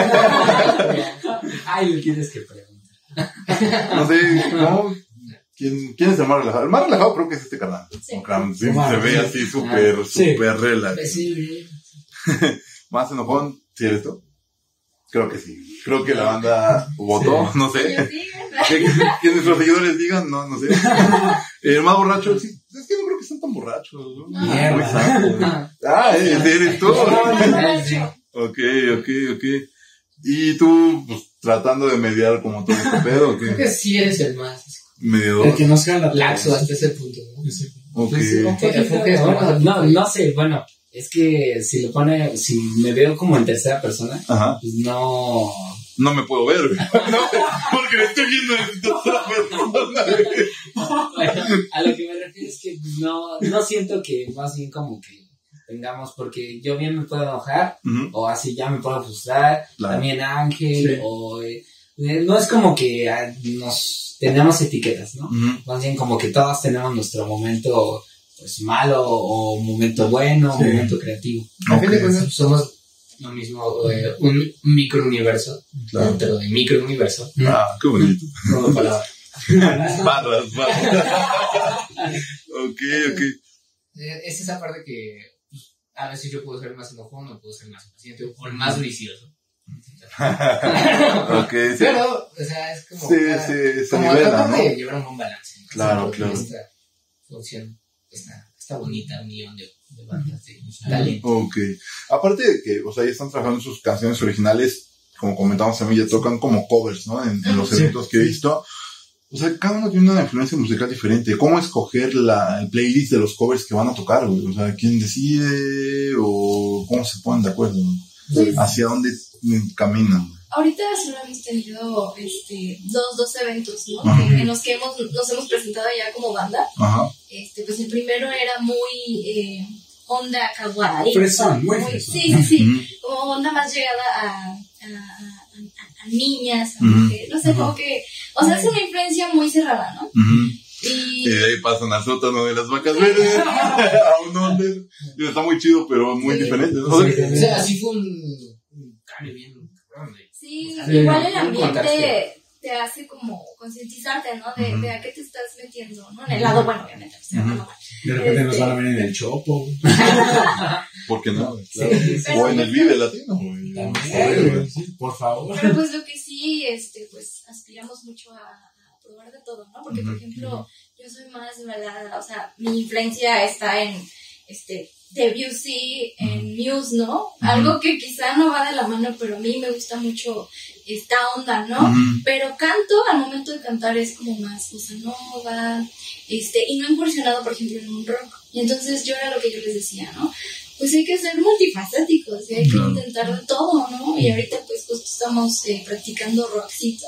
Ay, lo tienes que preguntar. No sé, ¿cómo? ¿Quién es el más relajado? El más relajado creo que es este canal. Sí. Se ve así súper relajado. Sí. ¿Más enojón? ¿Sí eres tú? Creo que sí. Creo que la banda votó, no sé. Que nuestros seguidores digan, no sé. El más borracho, sí. Es que no creo que sean tan borrachos, ¿no? Mierda. Eres tú. Ok. Y tú, pues, tratando de mediar como todo este pedo, ¿o qué? Creo que sí eres el más mediador. El que nos jala laxo hasta ese punto, ¿no? Ok. No sé, bueno, es que si me veo como en tercera persona, pues no me puedo ver, güey. No, porque me estoy viendo en tercera persona. Bueno, a lo que me refiero es que no siento que más bien como que tengamos, porque yo bien me puedo enojar, o así ya me puedo frustrar, también Ángel, o no es como que nos tenemos etiquetas, ¿no? Más bien como que todos tenemos nuestro momento, pues, malo, o momento bueno, momento creativo. A fin de cuentas somos lo mismo, un microuniverso, dentro de microuniverso. Qué bonito. Como palabra. Barras. Ok. Es esa parte que a veces yo puedo ser más enojón, o puedo ser más impaciente, o más vicioso. Okay, sí. Pero, o sea, es como... se como nivela, ¿no? de llevar un buen balance, ¿no? Claro. Esta función está bonita, unión de bandas de talento. Ok. Aparte de que, o sea, ya están trabajando en sus canciones originales, como comentamos también, ya tocan como covers, ¿no? En los eventos que he visto. O sea, cada uno tiene una influencia musical diferente. ¿Cómo escoger el playlist de los covers que van a tocar, güey? O sea, ¿quién decide? ¿O cómo se ponen de acuerdo? Pues, ¿hacia dónde caminan? Ahorita solo hemos tenido dos eventos, ¿no? En los que nos hemos presentado ya como banda. Ajá. Pues el primero era muy onda kawaii. Fresón, muy fresón. Sí. Como onda más llegada a niñas, a mujeres. No sé, como que... O sea, es una influencia muy cerrada, ¿no? Y de ahí pasan al sótano de las vacas verdes a un under. Está muy chido, pero muy diferente, ¿no? O sea, así fue un cambio bien grande. Sí, igual el ambiente te hace como concientizarte, ¿no? De a qué te estás metiendo, ¿no? En el lado bueno, obviamente. De repente nos van a ver en el Chopo. ¿Por qué no? Claro. Sí, o en el Vive Latino. También, por favor. Pero pues lo que sí, pues aspiramos mucho a probar de todo, ¿no? Porque, por ejemplo, yo soy más balada, o sea, mi influencia está en, Debussy, en Muse, ¿no? Algo que quizá no va de la mano, pero a mí me gusta mucho esta onda, ¿no? Pero canto, al momento de cantar es como más bossa nova, y no he incursionado, por ejemplo, en un rock. Y entonces yo era lo que yo les decía, ¿no? Pues hay que ser multifacéticos, y hay que intentar de todo, ¿no? Y ahorita pues justo estamos practicando rockcito.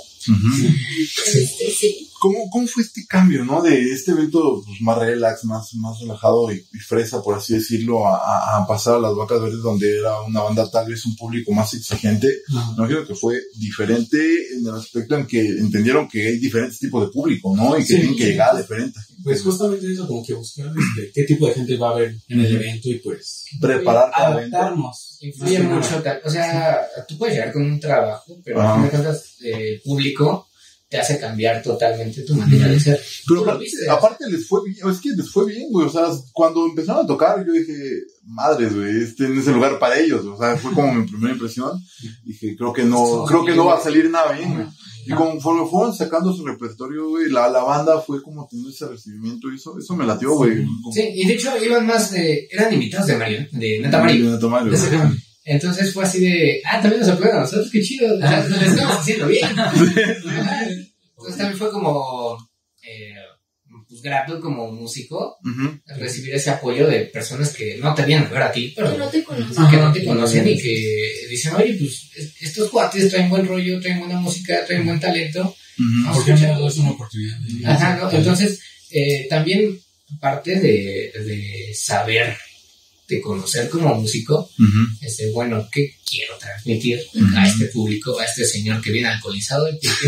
Sí. ¿Cómo fue este cambio, no? De este evento pues, más relax, más relajado y fresa, por así decirlo, a pasar a las Vacas Verdes, donde era una banda tal vez un público más exigente. Me imagino que fue diferente en el aspecto en que entendieron que hay diferentes tipos de público, ¿no? Y que tienen que llegar a diferentes gente. Pues justamente eso, como que buscar qué tipo de gente va a haber en el evento y pues preparar cada adaptarnos. Influye mucho, o sea, tú puedes llegar con un trabajo, pero a fin de cuentas el público te hace cambiar totalmente tu manera de ser. Pero aparte les fue bien, güey. O sea, cuando empezaron a tocar, yo dije, madres, güey, este no es el lugar para ellos. O sea, fue como mi primera impresión. Dije, creo que no va a salir nada bien, güey. Y conforme fueron sacando su repertorio, güey, la banda fue como teniendo ese recibimiento y eso me latió, güey. Sí, y de hecho iban más eran invitados de Mario, de Neta Mario. Entonces fue así de, también nos sorprenden a nosotros, qué chido, o sea, lo estamos haciendo bien. Entonces también fue como, pues grato como músico, recibir ese apoyo de personas que no te vienen a ver a ti, pero que no te conocen y que dicen, oye, pues estos cuates traen buen rollo, traen buena música, traen buen talento. Porque es una oportunidad. Ajá, ¿no? Entonces, también parte de saber, de conocer como músico, bueno, ¿qué quiero transmitir a este público, a este señor que viene alcoholizado?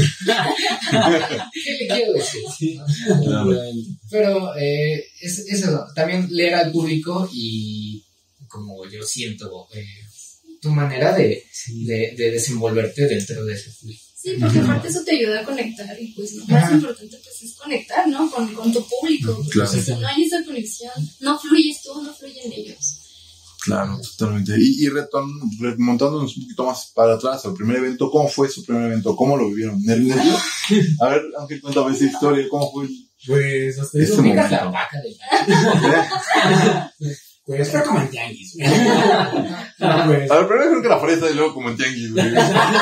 ¿Qué le quiero decir? Sí. Pero es eso, también leer al público y como yo siento tu manera de desenvolverte dentro de ese público. Sí, porque aparte eso te ayuda a conectar y pues lo más importante pues es conectar, ¿no? Con tu público. Claro. Si no hay esa conexión, no fluyes tú, no fluyen ellos. Claro, totalmente. Y remontándonos un poquito más para atrás al primer evento, ¿cómo fue su primer evento? ¿Cómo lo vivieron? ¿Nervios? A ver, Ángel, cuéntame esa historia, ¿cómo fue? Pues hasta eso ubicas la vaca de pues fue como en tianguis. A ver, primero creo que la fresa y luego como en tianguis, güey.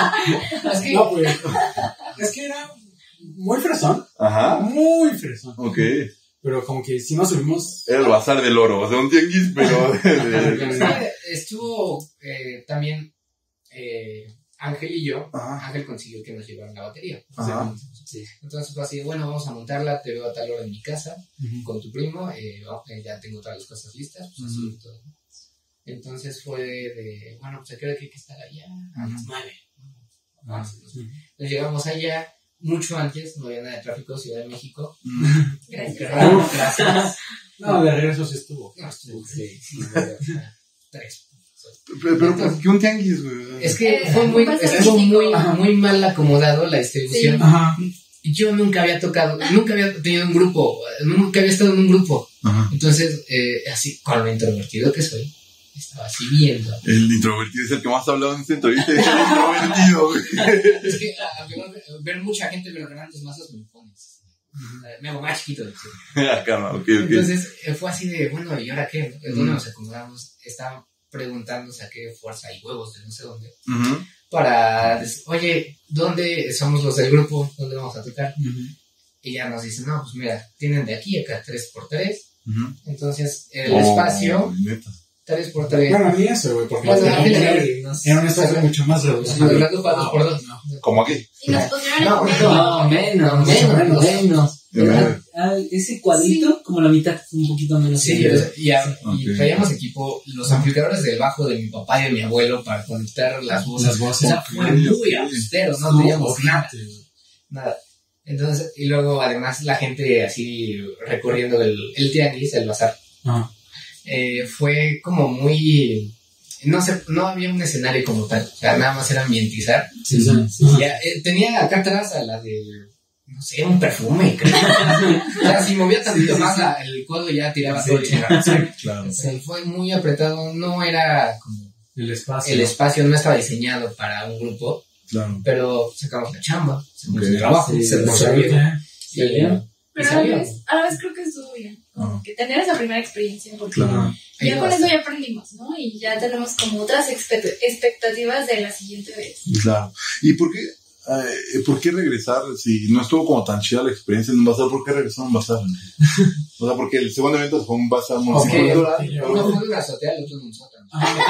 Es que era muy fresón. Ajá. Muy fresón. Ok. Pero como que si nos subimos... Era el bazar del oro, o sea, un tianguis, pero... Estuvo también Ángel y yo. Ángel consiguió que nos llevaran la batería. Sí. Entonces fue así, bueno, vamos a montarla, te veo a tal hora en mi casa, con tu primo, ya tengo todas las cosas listas, pues así todo. Entonces fue de, bueno, pues creo que hay que estar allá a las 9. Entonces llegamos allá mucho antes, no había nada de tráfico, Ciudad de México. Gracias. No, de regreso sí estuvo. No, estuvo, sí, 3. Pero ¿por qué un tianguis, güey? Es que estuvo muy mal acomodado la distribución. Sí. Yo nunca había tenido un grupo, nunca había estado en un grupo. Entonces, así, con lo introvertido que soy, estaba así viendo. El introvertido es el que más ha hablado en esta entrevista. Es el introvertido, güey. Es que ver mucha gente ver grandes masas me pones. Me hago más chiquito. Okay. Entonces, fue así de, bueno, ¿y ahora qué? ¿Dónde nos acomodamos? Estaban preguntándose a qué fuerza y huevos de no sé dónde. para decir, oye, ¿dónde somos los del grupo? ¿Dónde vamos a tocar? Y ya nos dicen, no, pues mira, tienen de aquí acá 3x3. Entonces, el espacio... 3x3. Bueno, ni eso, güey, porque era un espacio mucho más reducido. Como aquí. Y nos pusieron menos. Ese cuadrito, como la mitad, un poquito menos. Sí, y traíamos equipo, los amplificadores del bajo de mi papá y de mi abuelo para conectar las voces. O sea, fue muy austero, no teníamos nada. Entonces, y luego además la gente así recorriendo el tianguis, el bazar. Fue como muy... No sé, no había un escenario como tal. O sea, nada más era ambientizar. Sí. Tenía acá atrás a la de... No sé, un perfume, creo. O sea, si movía tantito más el codo ya tiraba todo el chingado. Claro. Fue muy apretado. No era como... El espacio no estaba diseñado para un grupo. Claro. Pero sacamos la chamba. Sacamos el trabajo. Pero a la vez creo que estuvo bien. Que tener esa primera experiencia, porque ya con eso ya aprendimos, ¿no? Y ya tenemos como otras expectativas de la siguiente vez. Claro. ¿Y por qué regresar si no estuvo como tan chida la experiencia en un bazar? ¿Por qué regresar a un bazar? O sea, porque el segundo evento fue un bazar multicultural. Uno fue en una azotea, el otro en un sótano.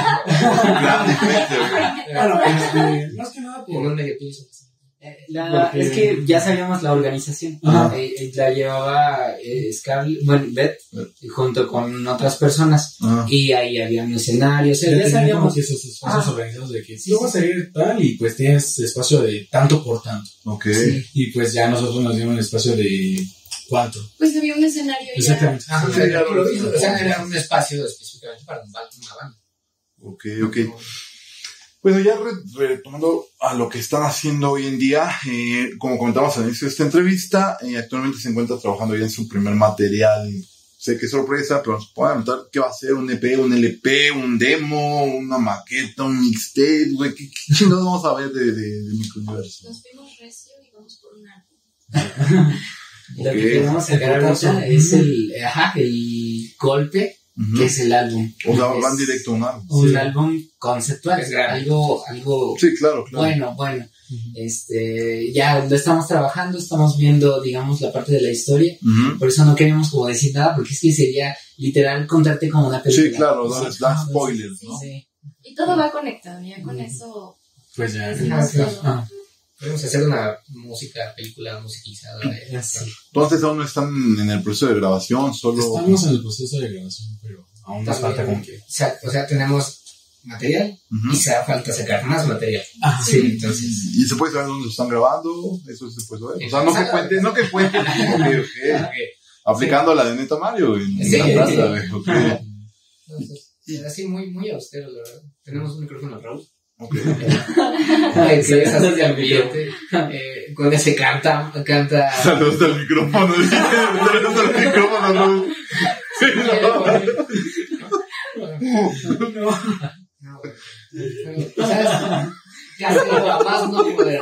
Claro, más que nada por un medio piso. Es que ya sabíamos la organización. La llevaba Beth junto con otras personas. Y ahí había un escenario. O sea, ya sabíamos esos espacios organizados de que luego vas a ir tal y pues tienes espacio de tanto por tanto. Y pues ya nosotros nos dieron un espacio de ¿cuánto? Pues había un escenario. Exactamente. O sea, era un espacio específicamente para una banda. Ok. Bueno, ya retomando a lo que están haciendo hoy en día, como comentamos al inicio de esta entrevista, actualmente se encuentra trabajando ya en su primer material. Sé que es sorpresa, pero nos pueden comentar qué va a ser, un EP, un LP, un demo, una maqueta, un mixtape, güey, ¿qué chingados vamos a ver de Microuniverso? Nos fuimos recio y vamos por un álbum. Lo que vamos a sacar ahorita es el golpe. Que es el álbum. O sea, van directo a un álbum. Un álbum conceptual, algo sí, claro. Bueno. Ya lo estamos trabajando, estamos viendo, digamos, la parte de la historia. Por eso no queremos como decir nada, porque es que sería literal contarte como una película. Sí, claro, da spoilers, ¿no? Sí. Y todo va conectado, ya con eso. Pues ya. Podemos hacer una película musicalizada. Entonces aún no están en el proceso de grabación, solo... Estamos en el proceso de grabación, pero aún nos falta como que... O sea, tenemos material y se da falta sacar más material. Sí, entonces... ¿Y se puede saber dónde se están grabando? Eso se puede saber. O sea, no que cuenten. Aplicando la de Neta Mario en la plaza, Entonces, así muy austero, la verdad. Tenemos un micrófono Raúl. Con ese canta. Saludos al micrófono. Más no poder.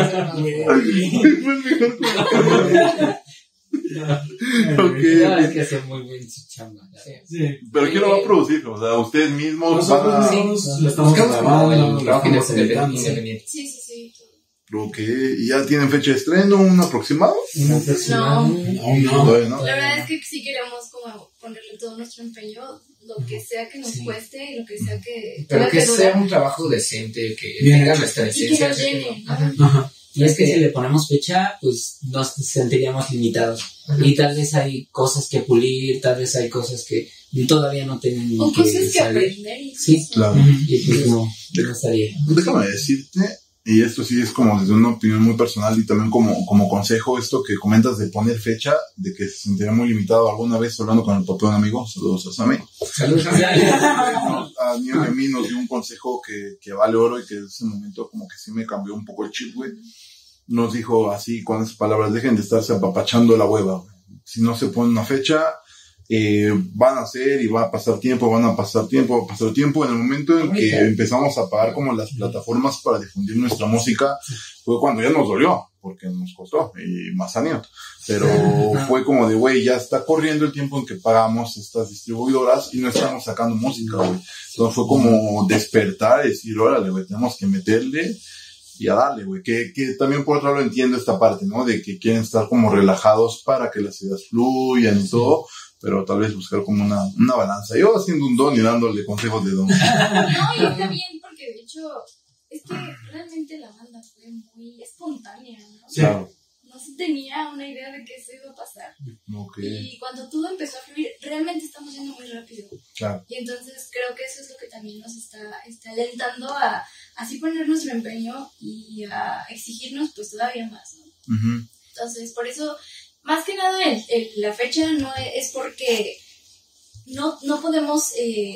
Es que hace muy bien su chamba. Sí. Pero ¿quién lo va a producir? O sea, ustedes mismos van a... lo estamos grabando. Sí. Ok, ¿y ya tienen fecha de estreno? ¿Un aproximado? Aún no. La verdad es que sí queremos como ponerle todo nuestro empeño, lo que sea que nos cueste y lo que sea que... Pero que sea un trabajo decente, que tenga nuestra esencia. Y que nos llene. Y es que si le ponemos fecha, pues nos sentiríamos limitados. Y tal vez hay cosas que pulir, tal vez hay cosas que todavía no tienen o cosas que aprender. Sí, claro. Y pues no estaría. Déjame decirte, y esto sí es como desde una opinión muy personal y también como consejo, esto que comentas de poner fecha, de que se sentiría muy limitado. Alguna vez hablando con el papá de un amigo, saludos a Sammy. Saludos a Niño y a mí nos dio un consejo que vale oro y que en ese momento como que sí me cambió un poco el chip, güey. Nos dijo así con esas palabras: dejen de estarse apapachando la hueva, güey. Si no se pone una fecha, van a ser y va a pasar tiempo, van a pasar tiempo. En el momento en que empezamos a pagar como las plataformas para difundir nuestra música, fue cuando ya nos dolió, porque nos costó, y más años. Pero fue como de, güey, ya está corriendo el tiempo en que pagamos estas distribuidoras y no estamos sacando música, güey. Entonces fue como despertar y decir, órale, güey, tenemos que meterle y a darle, güey. Que también por otro lado entiendo esta parte, ¿no? De que quieren estar como relajados para que las ideas fluyan y todo, pero tal vez buscar como una balanza. Yo haciendo un don y dándole consejos de don. No, y está bien, porque de hecho, es que realmente la banda fue muy espontánea, ¿no? Claro. No se tenía una idea de que eso iba a pasar. Okay. Y cuando todo empezó a fluir, realmente estamos yendo muy rápido. Claro. Y entonces creo que eso es lo que también nos está alentando a así poner nuestro empeño y a exigirnos pues todavía más, ¿no? Uh-huh. Entonces, por eso, más que nada la fecha no es porque no podemos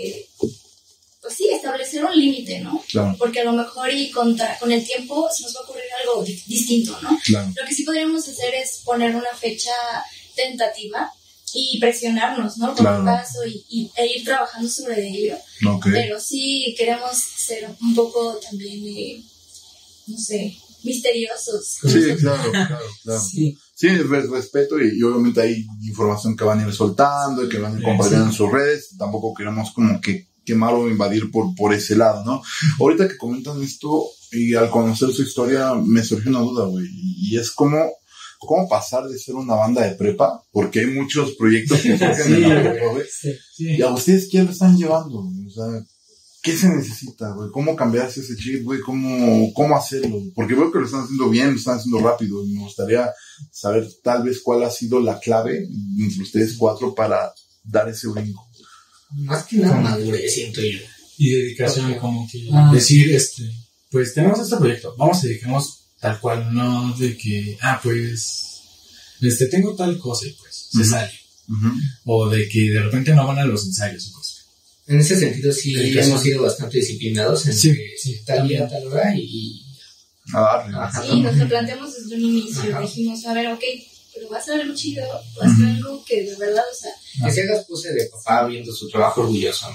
pues sí, establecer un límite, ¿no? Claro. Porque a lo mejor y con el tiempo se nos va a ocurrir algo distinto, ¿no? Claro. Lo que sí podríamos hacer es poner una fecha tentativa y presionarnos, ¿no? Por un paso e ir trabajando sobre ello. Okay. Pero sí queremos ser un poco también, no sé, misteriosos. Sí, claro. Sí, respeto y obviamente hay información que van a ir soltando y que van a ir compartiendo en sus redes. Tampoco queremos como que quemar o invadir por ese lado, ¿no? Ahorita que comentan esto y al conocer su historia me surgió una duda, güey, y es cómo pasar de ser una banda de prepa, porque hay muchos proyectos que surgen en la prepa, güey, y a ustedes ¿quién lo están llevando? O sea, ¿qué se necesita, güey? ¿Cómo cambiarse ese chip, güey? ¿Cómo hacerlo? Porque veo que lo están haciendo bien, lo están haciendo rápido, y me gustaría saber tal vez cuál ha sido la clave entre ustedes cuatro para dar ese brinco. Más que nada madurez, siento yo. Y dedicación, como que decir, pues tenemos este proyecto, vamos a dedicarnos tal cual, no de que, pues, tengo tal cosa y pues, se sale. Uh-huh. O de que de repente no van a los ensayos, pues. En ese sentido sí hemos sido bastante disciplinados en tal día, tal hora y... A darle. Sí, nos lo planteamos desde un inicio, dijimos, a ver, pero va a ser algo chido, va a ser algo que de verdad, o sea... Que se hagas pose de papá viendo su trabajo orgulloso,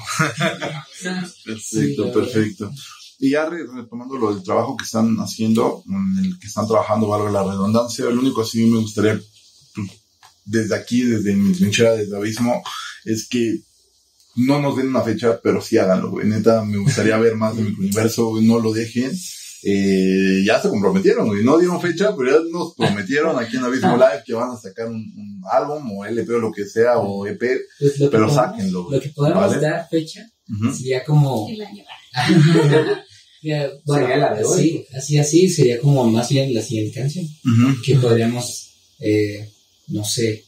¿no? Perfecto. Y ya retomando lo del trabajo que están haciendo, en el que están trabajando, valga la redundancia, lo único así me gustaría, desde aquí, desde mi trinchera, desde Abismo, es que no nos den una fecha, pero sí háganlo, güey. Neta, me gustaría ver más de Microuniverso, güey, no lo dejen. Ya se comprometieron, güey, no dieron fecha, pero ya nos prometieron aquí en Abismo Live que van a sacar un álbum o LP o lo que sea, o EP, pues pero sáquenlo. Lo que podemos dar fecha sería como... El año. Bueno, sería la de hoy. Así sería como más bien la siguiente canción. Que podríamos, no sé,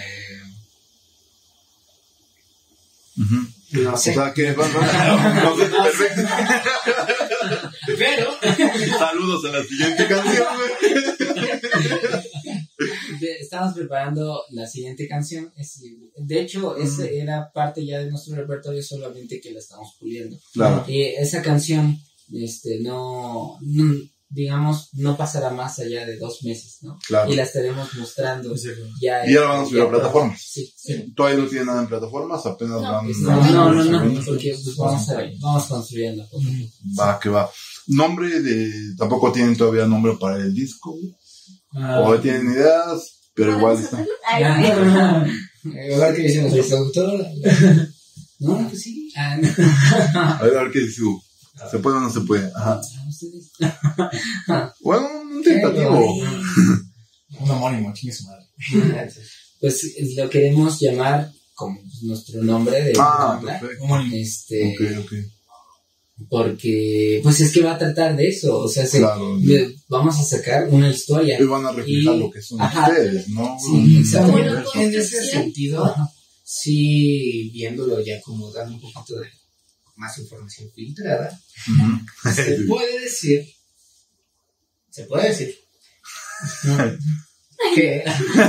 no sé. O sea, que no sé, perfecto. Pero saludos a la siguiente canción, Estamos preparando la siguiente canción. De hecho, esa era parte ya de nuestro repertorio, solamente que la estamos puliendo. Claro. Y esa canción, no digamos, no pasará más allá de 2 meses, ¿no? Claro. Y la estaremos mostrando ya. Y ya la van a subir a plataformas. Sí. ¿Todavía no tienen nada en plataformas? Apenas van... No, porque pues vamos construyendo. Va, que va. ¿Tampoco tienen todavía nombre para el disco? ¿O tienen ideas? Pero igual está. Igual que dicen los productores. No, pues sí. A ver qué dice. ¿Se puede o no se puede? Ajá. Bueno, un tentativo. Un homónimo, chingue su madre. Pues lo queremos llamar como nuestro nombre de banda. Perfecto. Okay. Porque pues es que va a tratar de eso, o sea, vamos a sacar una historia y van a reflejar lo que son ustedes, ¿no? Sí, exactamente. En ese sentido, sí, viéndolo ya como dando un poquito de más información filtrada, se puede decir que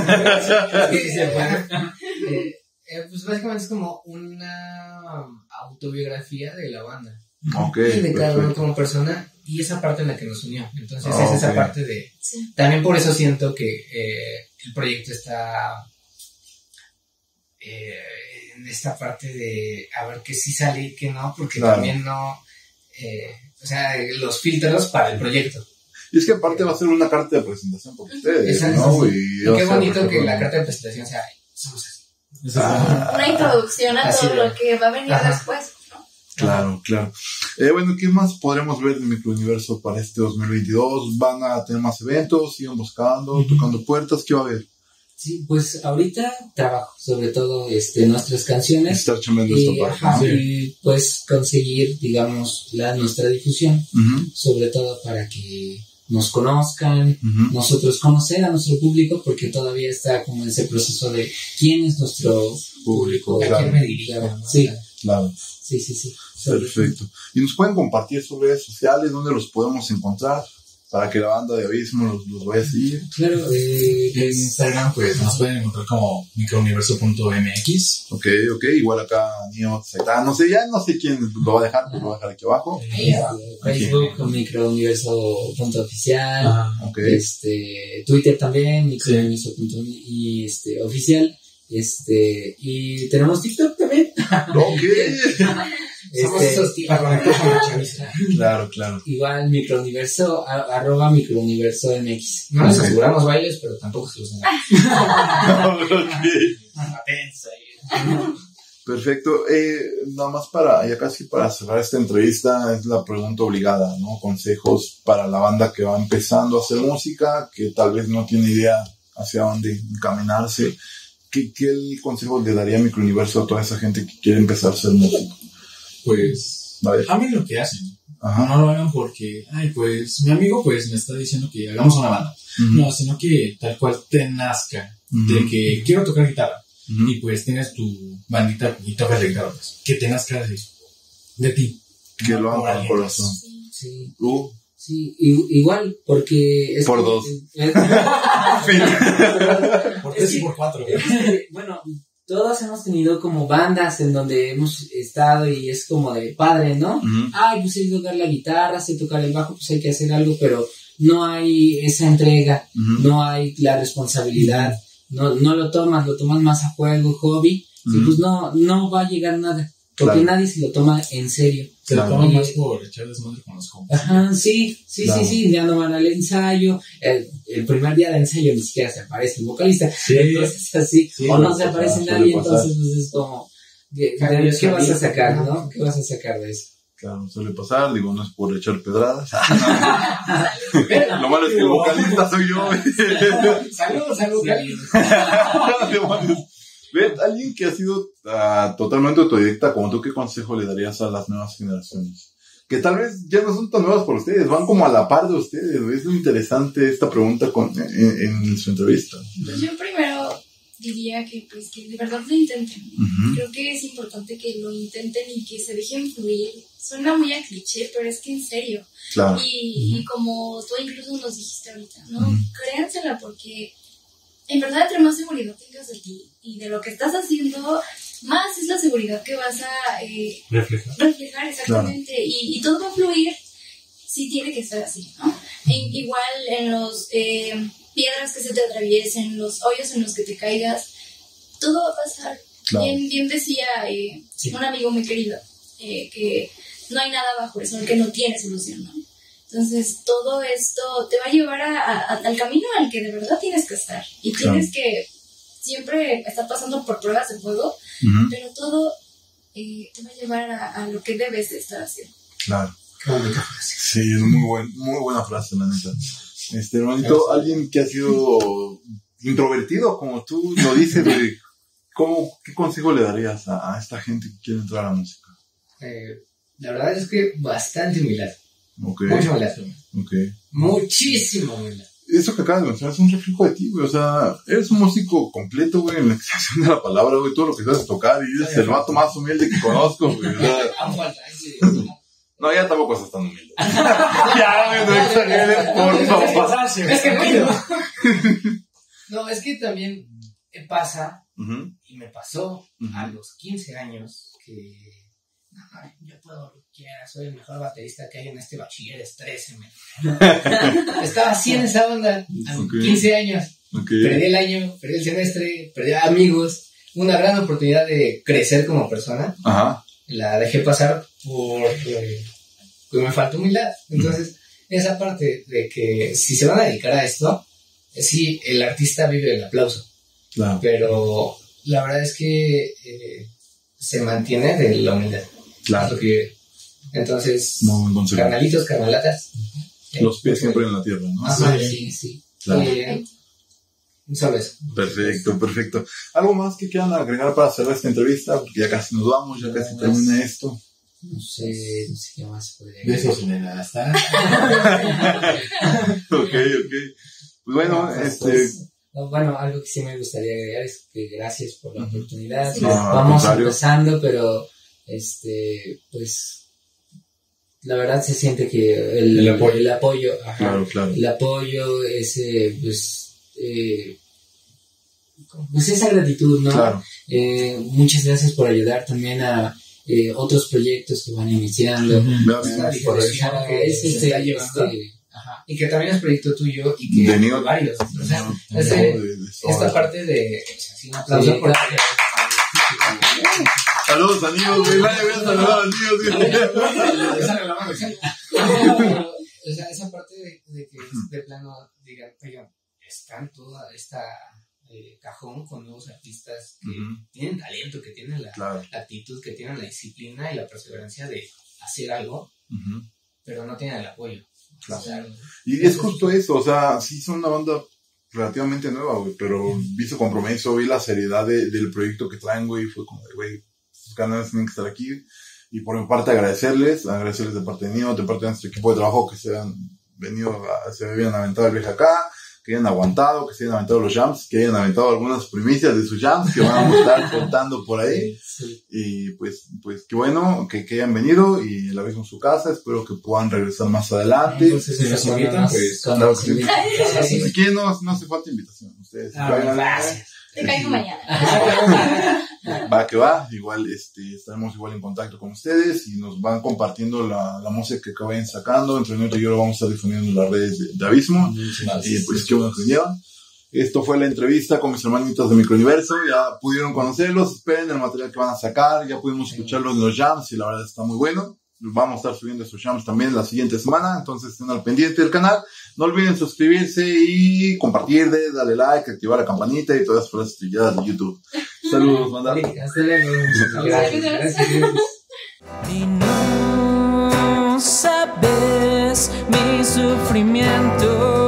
pues básicamente es como una autobiografía de la banda. Okay, y de cada uno como persona, y esa parte en la que nos unió. Entonces es esa parte de... Sí. También por eso siento que el proyecto está en esta parte de a ver qué sí sale y qué no, porque también no, o sea, los filtros para el proyecto. Y es que aparte va a ser una carta de presentación por ustedes, ¿no? Y qué bonito que la carta de presentación sea, somos así. Una introducción a todo lo que va a venir después, ¿no? Claro. Bueno, ¿qué más podremos ver de Microuniverso para este 2022? ¿Van a tener más eventos? ¿Siguen buscando, tocando puertas? ¿Qué va a haber? Sí, pues ahorita trabajo, sobre todo nuestras canciones. Estar chambeando esta parte. Y pues conseguir, digamos, nuestra difusión, sobre todo para que nos conozcan, nosotros conocer a nuestro público, porque todavía está como ese proceso de quién es nuestro público, claro. a quién me dirijo, ¿no? Sí, claro. Sí. Perfecto. ¿Y nos pueden compartir sus redes sociales? ¿Dónde los podemos encontrar? Para que la banda de Abismo los vaya a seguir. Claro, en Instagram pues nos pueden encontrar como microuniverso.mx. Ok, igual acá Nio Saitán, no sé quién lo va a dejar, pero lo voy a dejar aquí abajo. Facebook, microuniverso.oficial. Okay. Twitter también, microuniverso.oficial. Y tenemos TikTok también. Ok. Somos esos tipos para conectar con la chaviza. Claro. Igual microuniverso, @microuniverso MX. No les aseguramos bailes, pero tampoco se los negamos. Perfecto. Nada más ya casi para cerrar esta entrevista, es la pregunta obligada, ¿no? Consejos para la banda que va empezando a hacer música, que tal vez no tiene idea hacia dónde encaminarse. ¿Qué consejo le daría Microuniverso a toda esa gente que quiere empezar a ser músico? Pues, amen lo que hacen. No lo hagan porque, pues, mi amigo pues me está diciendo que hagamos una banda. No, sino que tal cual te nazca de que quiero tocar guitarra. Y pues tienes tu bandita y tocas la guitarra. Pues, que te nazca de ti. Que lo hagan por corazón. Sí. Sí, igual, porque... Por dos. Por tres y por cuatro. Bueno... Todos hemos tenido como bandas en donde hemos estado y es como de padre, ¿no? Pues sé tocar la guitarra, sé tocar el bajo, pues hay que hacer algo, pero no hay esa entrega, no hay la responsabilidad, no lo tomas más a juego, hobby, y pues no va a llegar nada, porque nadie se lo toma en serio. Se lo toman más por echar desmadre con los compas. Sí, ya no van al ensayo, el primer día de ensayo ni siquiera se aparece el vocalista, entonces así, o no se aparece nadie, entonces pues es como, ¿qué vas a sacar, no? ¿Qué vas a sacar de eso? Claro, suele pasar, no es por echar pedradas. Lo malo es que el vocalista soy yo. Saludos al vocalista. Alguien que ha sido totalmente autodidacta como tú, ¿qué consejo le darías a las nuevas generaciones? Que tal vez ya no son tan nuevas por ustedes, van como a la par de ustedes. Es muy interesante esta pregunta en su entrevista. Pues yo primero diría que de verdad lo intenten. Creo que es importante que lo intenten y que se dejen fluir. Suena muy a cliché, pero es que en serio. Claro. Y como tú incluso nos dijiste ahorita, ¿no? Créansela, porque en verdad entre más seguridad tengas de ti y de lo que estás haciendo, más es la seguridad que vas a reflejar exactamente. Claro. Y todo va a fluir si tiene que ser así, ¿no? Igual en los piedras que se te atraviesen, los hoyos en los que te caigas, todo va a pasar. Claro. Bien decía un amigo muy querido, que no hay nada bajo el sol que no tiene solución, ¿no? Entonces todo esto te va a llevar al camino al que de verdad tienes que estar. Y tienes que siempre estar pasando por pruebas de fuego, pero todo te va a llevar a lo que debes de estar haciendo. Claro. Sí, es muy buena frase, la neta. Hermanito, alguien que ha sido introvertido, como tú lo dices, ¿qué consejo le darías a esta gente que quiere entrar a la música? La verdad es que bastante humildad. Okay. Mucha humildad. Okay. Muchísima humildad. Eso que acabas de mencionar es un reflejo de ti, güey. O sea, eres un músico completo, güey, en la extensión de la palabra, güey. Todo lo que sabes tocar y eres el vato más humilde que conozco, güey. No, ya tampoco estás tan humilde. Ya, no exageres, por favor. Es que no, es que también pasa, y me pasó a los 15 años, que yo puedo lo que quiera, soy el mejor baterista que hay en este bachilleres 13, estaba así en esa onda, a 15 años. Perdí el año, perdí el semestre, perdí amigos, una gran oportunidad de crecer como persona. Ajá. La dejé pasar porque me faltó humildad. Entonces, esa parte de que si se van a dedicar a esto, sí, el artista vive del aplauso. Claro. Pero la verdad es que se mantiene de la humildad. Claro. Entonces, carnalitos, carnalatas. Los pies siempre en la tierra, ¿no? Ajá, sí. Claro. ¿Sabes? Perfecto. ¿Algo más que quieran agregar para cerrar esta entrevista? Porque ya casi nos vamos, ya casi termina esto. No sé qué más podría decir. Besos en el hasta. Ok. Pues bueno, Bueno, algo que sí me gustaría agregar es que gracias por la oportunidad. Vamos empezando, pero pues la verdad se siente que el apoyo, ajá, claro. El apoyo, pues esa gratitud, ¿no? Claro. Muchas gracias por ayudar también a otros proyectos que van iniciando. Y por dejar que y que también es proyecto tuyo y que hay varios. O sea, esta parte de un aplauso por saludos amigos, voy a saludar a o sea, esa parte de que de plano digan, oigan, están toda esta cajón con nuevos artistas que tienen talento, que tienen la actitud, que tienen la disciplina y la perseverancia de hacer algo, pero no tienen el apoyo. Claro. O sea, y es justo eso, o sea, sí son una banda relativamente nueva, güey, pero vi su compromiso, vi la seriedad del proyecto que traen, güey, y fue como de, güey, sus canales tienen que estar aquí. Y por mi parte agradecerles de parte de Nio, de parte de nuestro equipo de trabajo que se habían aventado el viaje acá, que hayan aguantado, que se hayan aventado los jams, que hayan aventado algunas primicias de sus jams que van a estar contando por ahí. Sí. Y pues qué bueno que hayan venido y la vez en su casa, espero que puedan regresar más adelante. Entonces, si nos invitan, pues claro que sí. Aquí no hace falta invitación, ustedes. Gracias. Te caigo mañana. Va que va, igual estaremos igual en contacto con ustedes y nos van compartiendo la música que vayan sacando. Entre nosotros y yo lo vamos a estar difundiendo en las redes de Abismo. Y pues qué bueno que vinieron. Esto fue la entrevista con mis hermanitos de Microuniverso. Ya pudieron conocerlos, esperen el material que van a sacar. Ya pudimos escucharlos en los jams y la verdad está muy bueno. Vamos a estar subiendo esos jams también la siguiente semana, entonces estén al pendiente del canal. No olviden suscribirse y compartir, darle like, activar la campanita y todas las estrellas de YouTube. Saludos, banda. Hasta luego. Gracias. Y no sabes mi sufrimiento.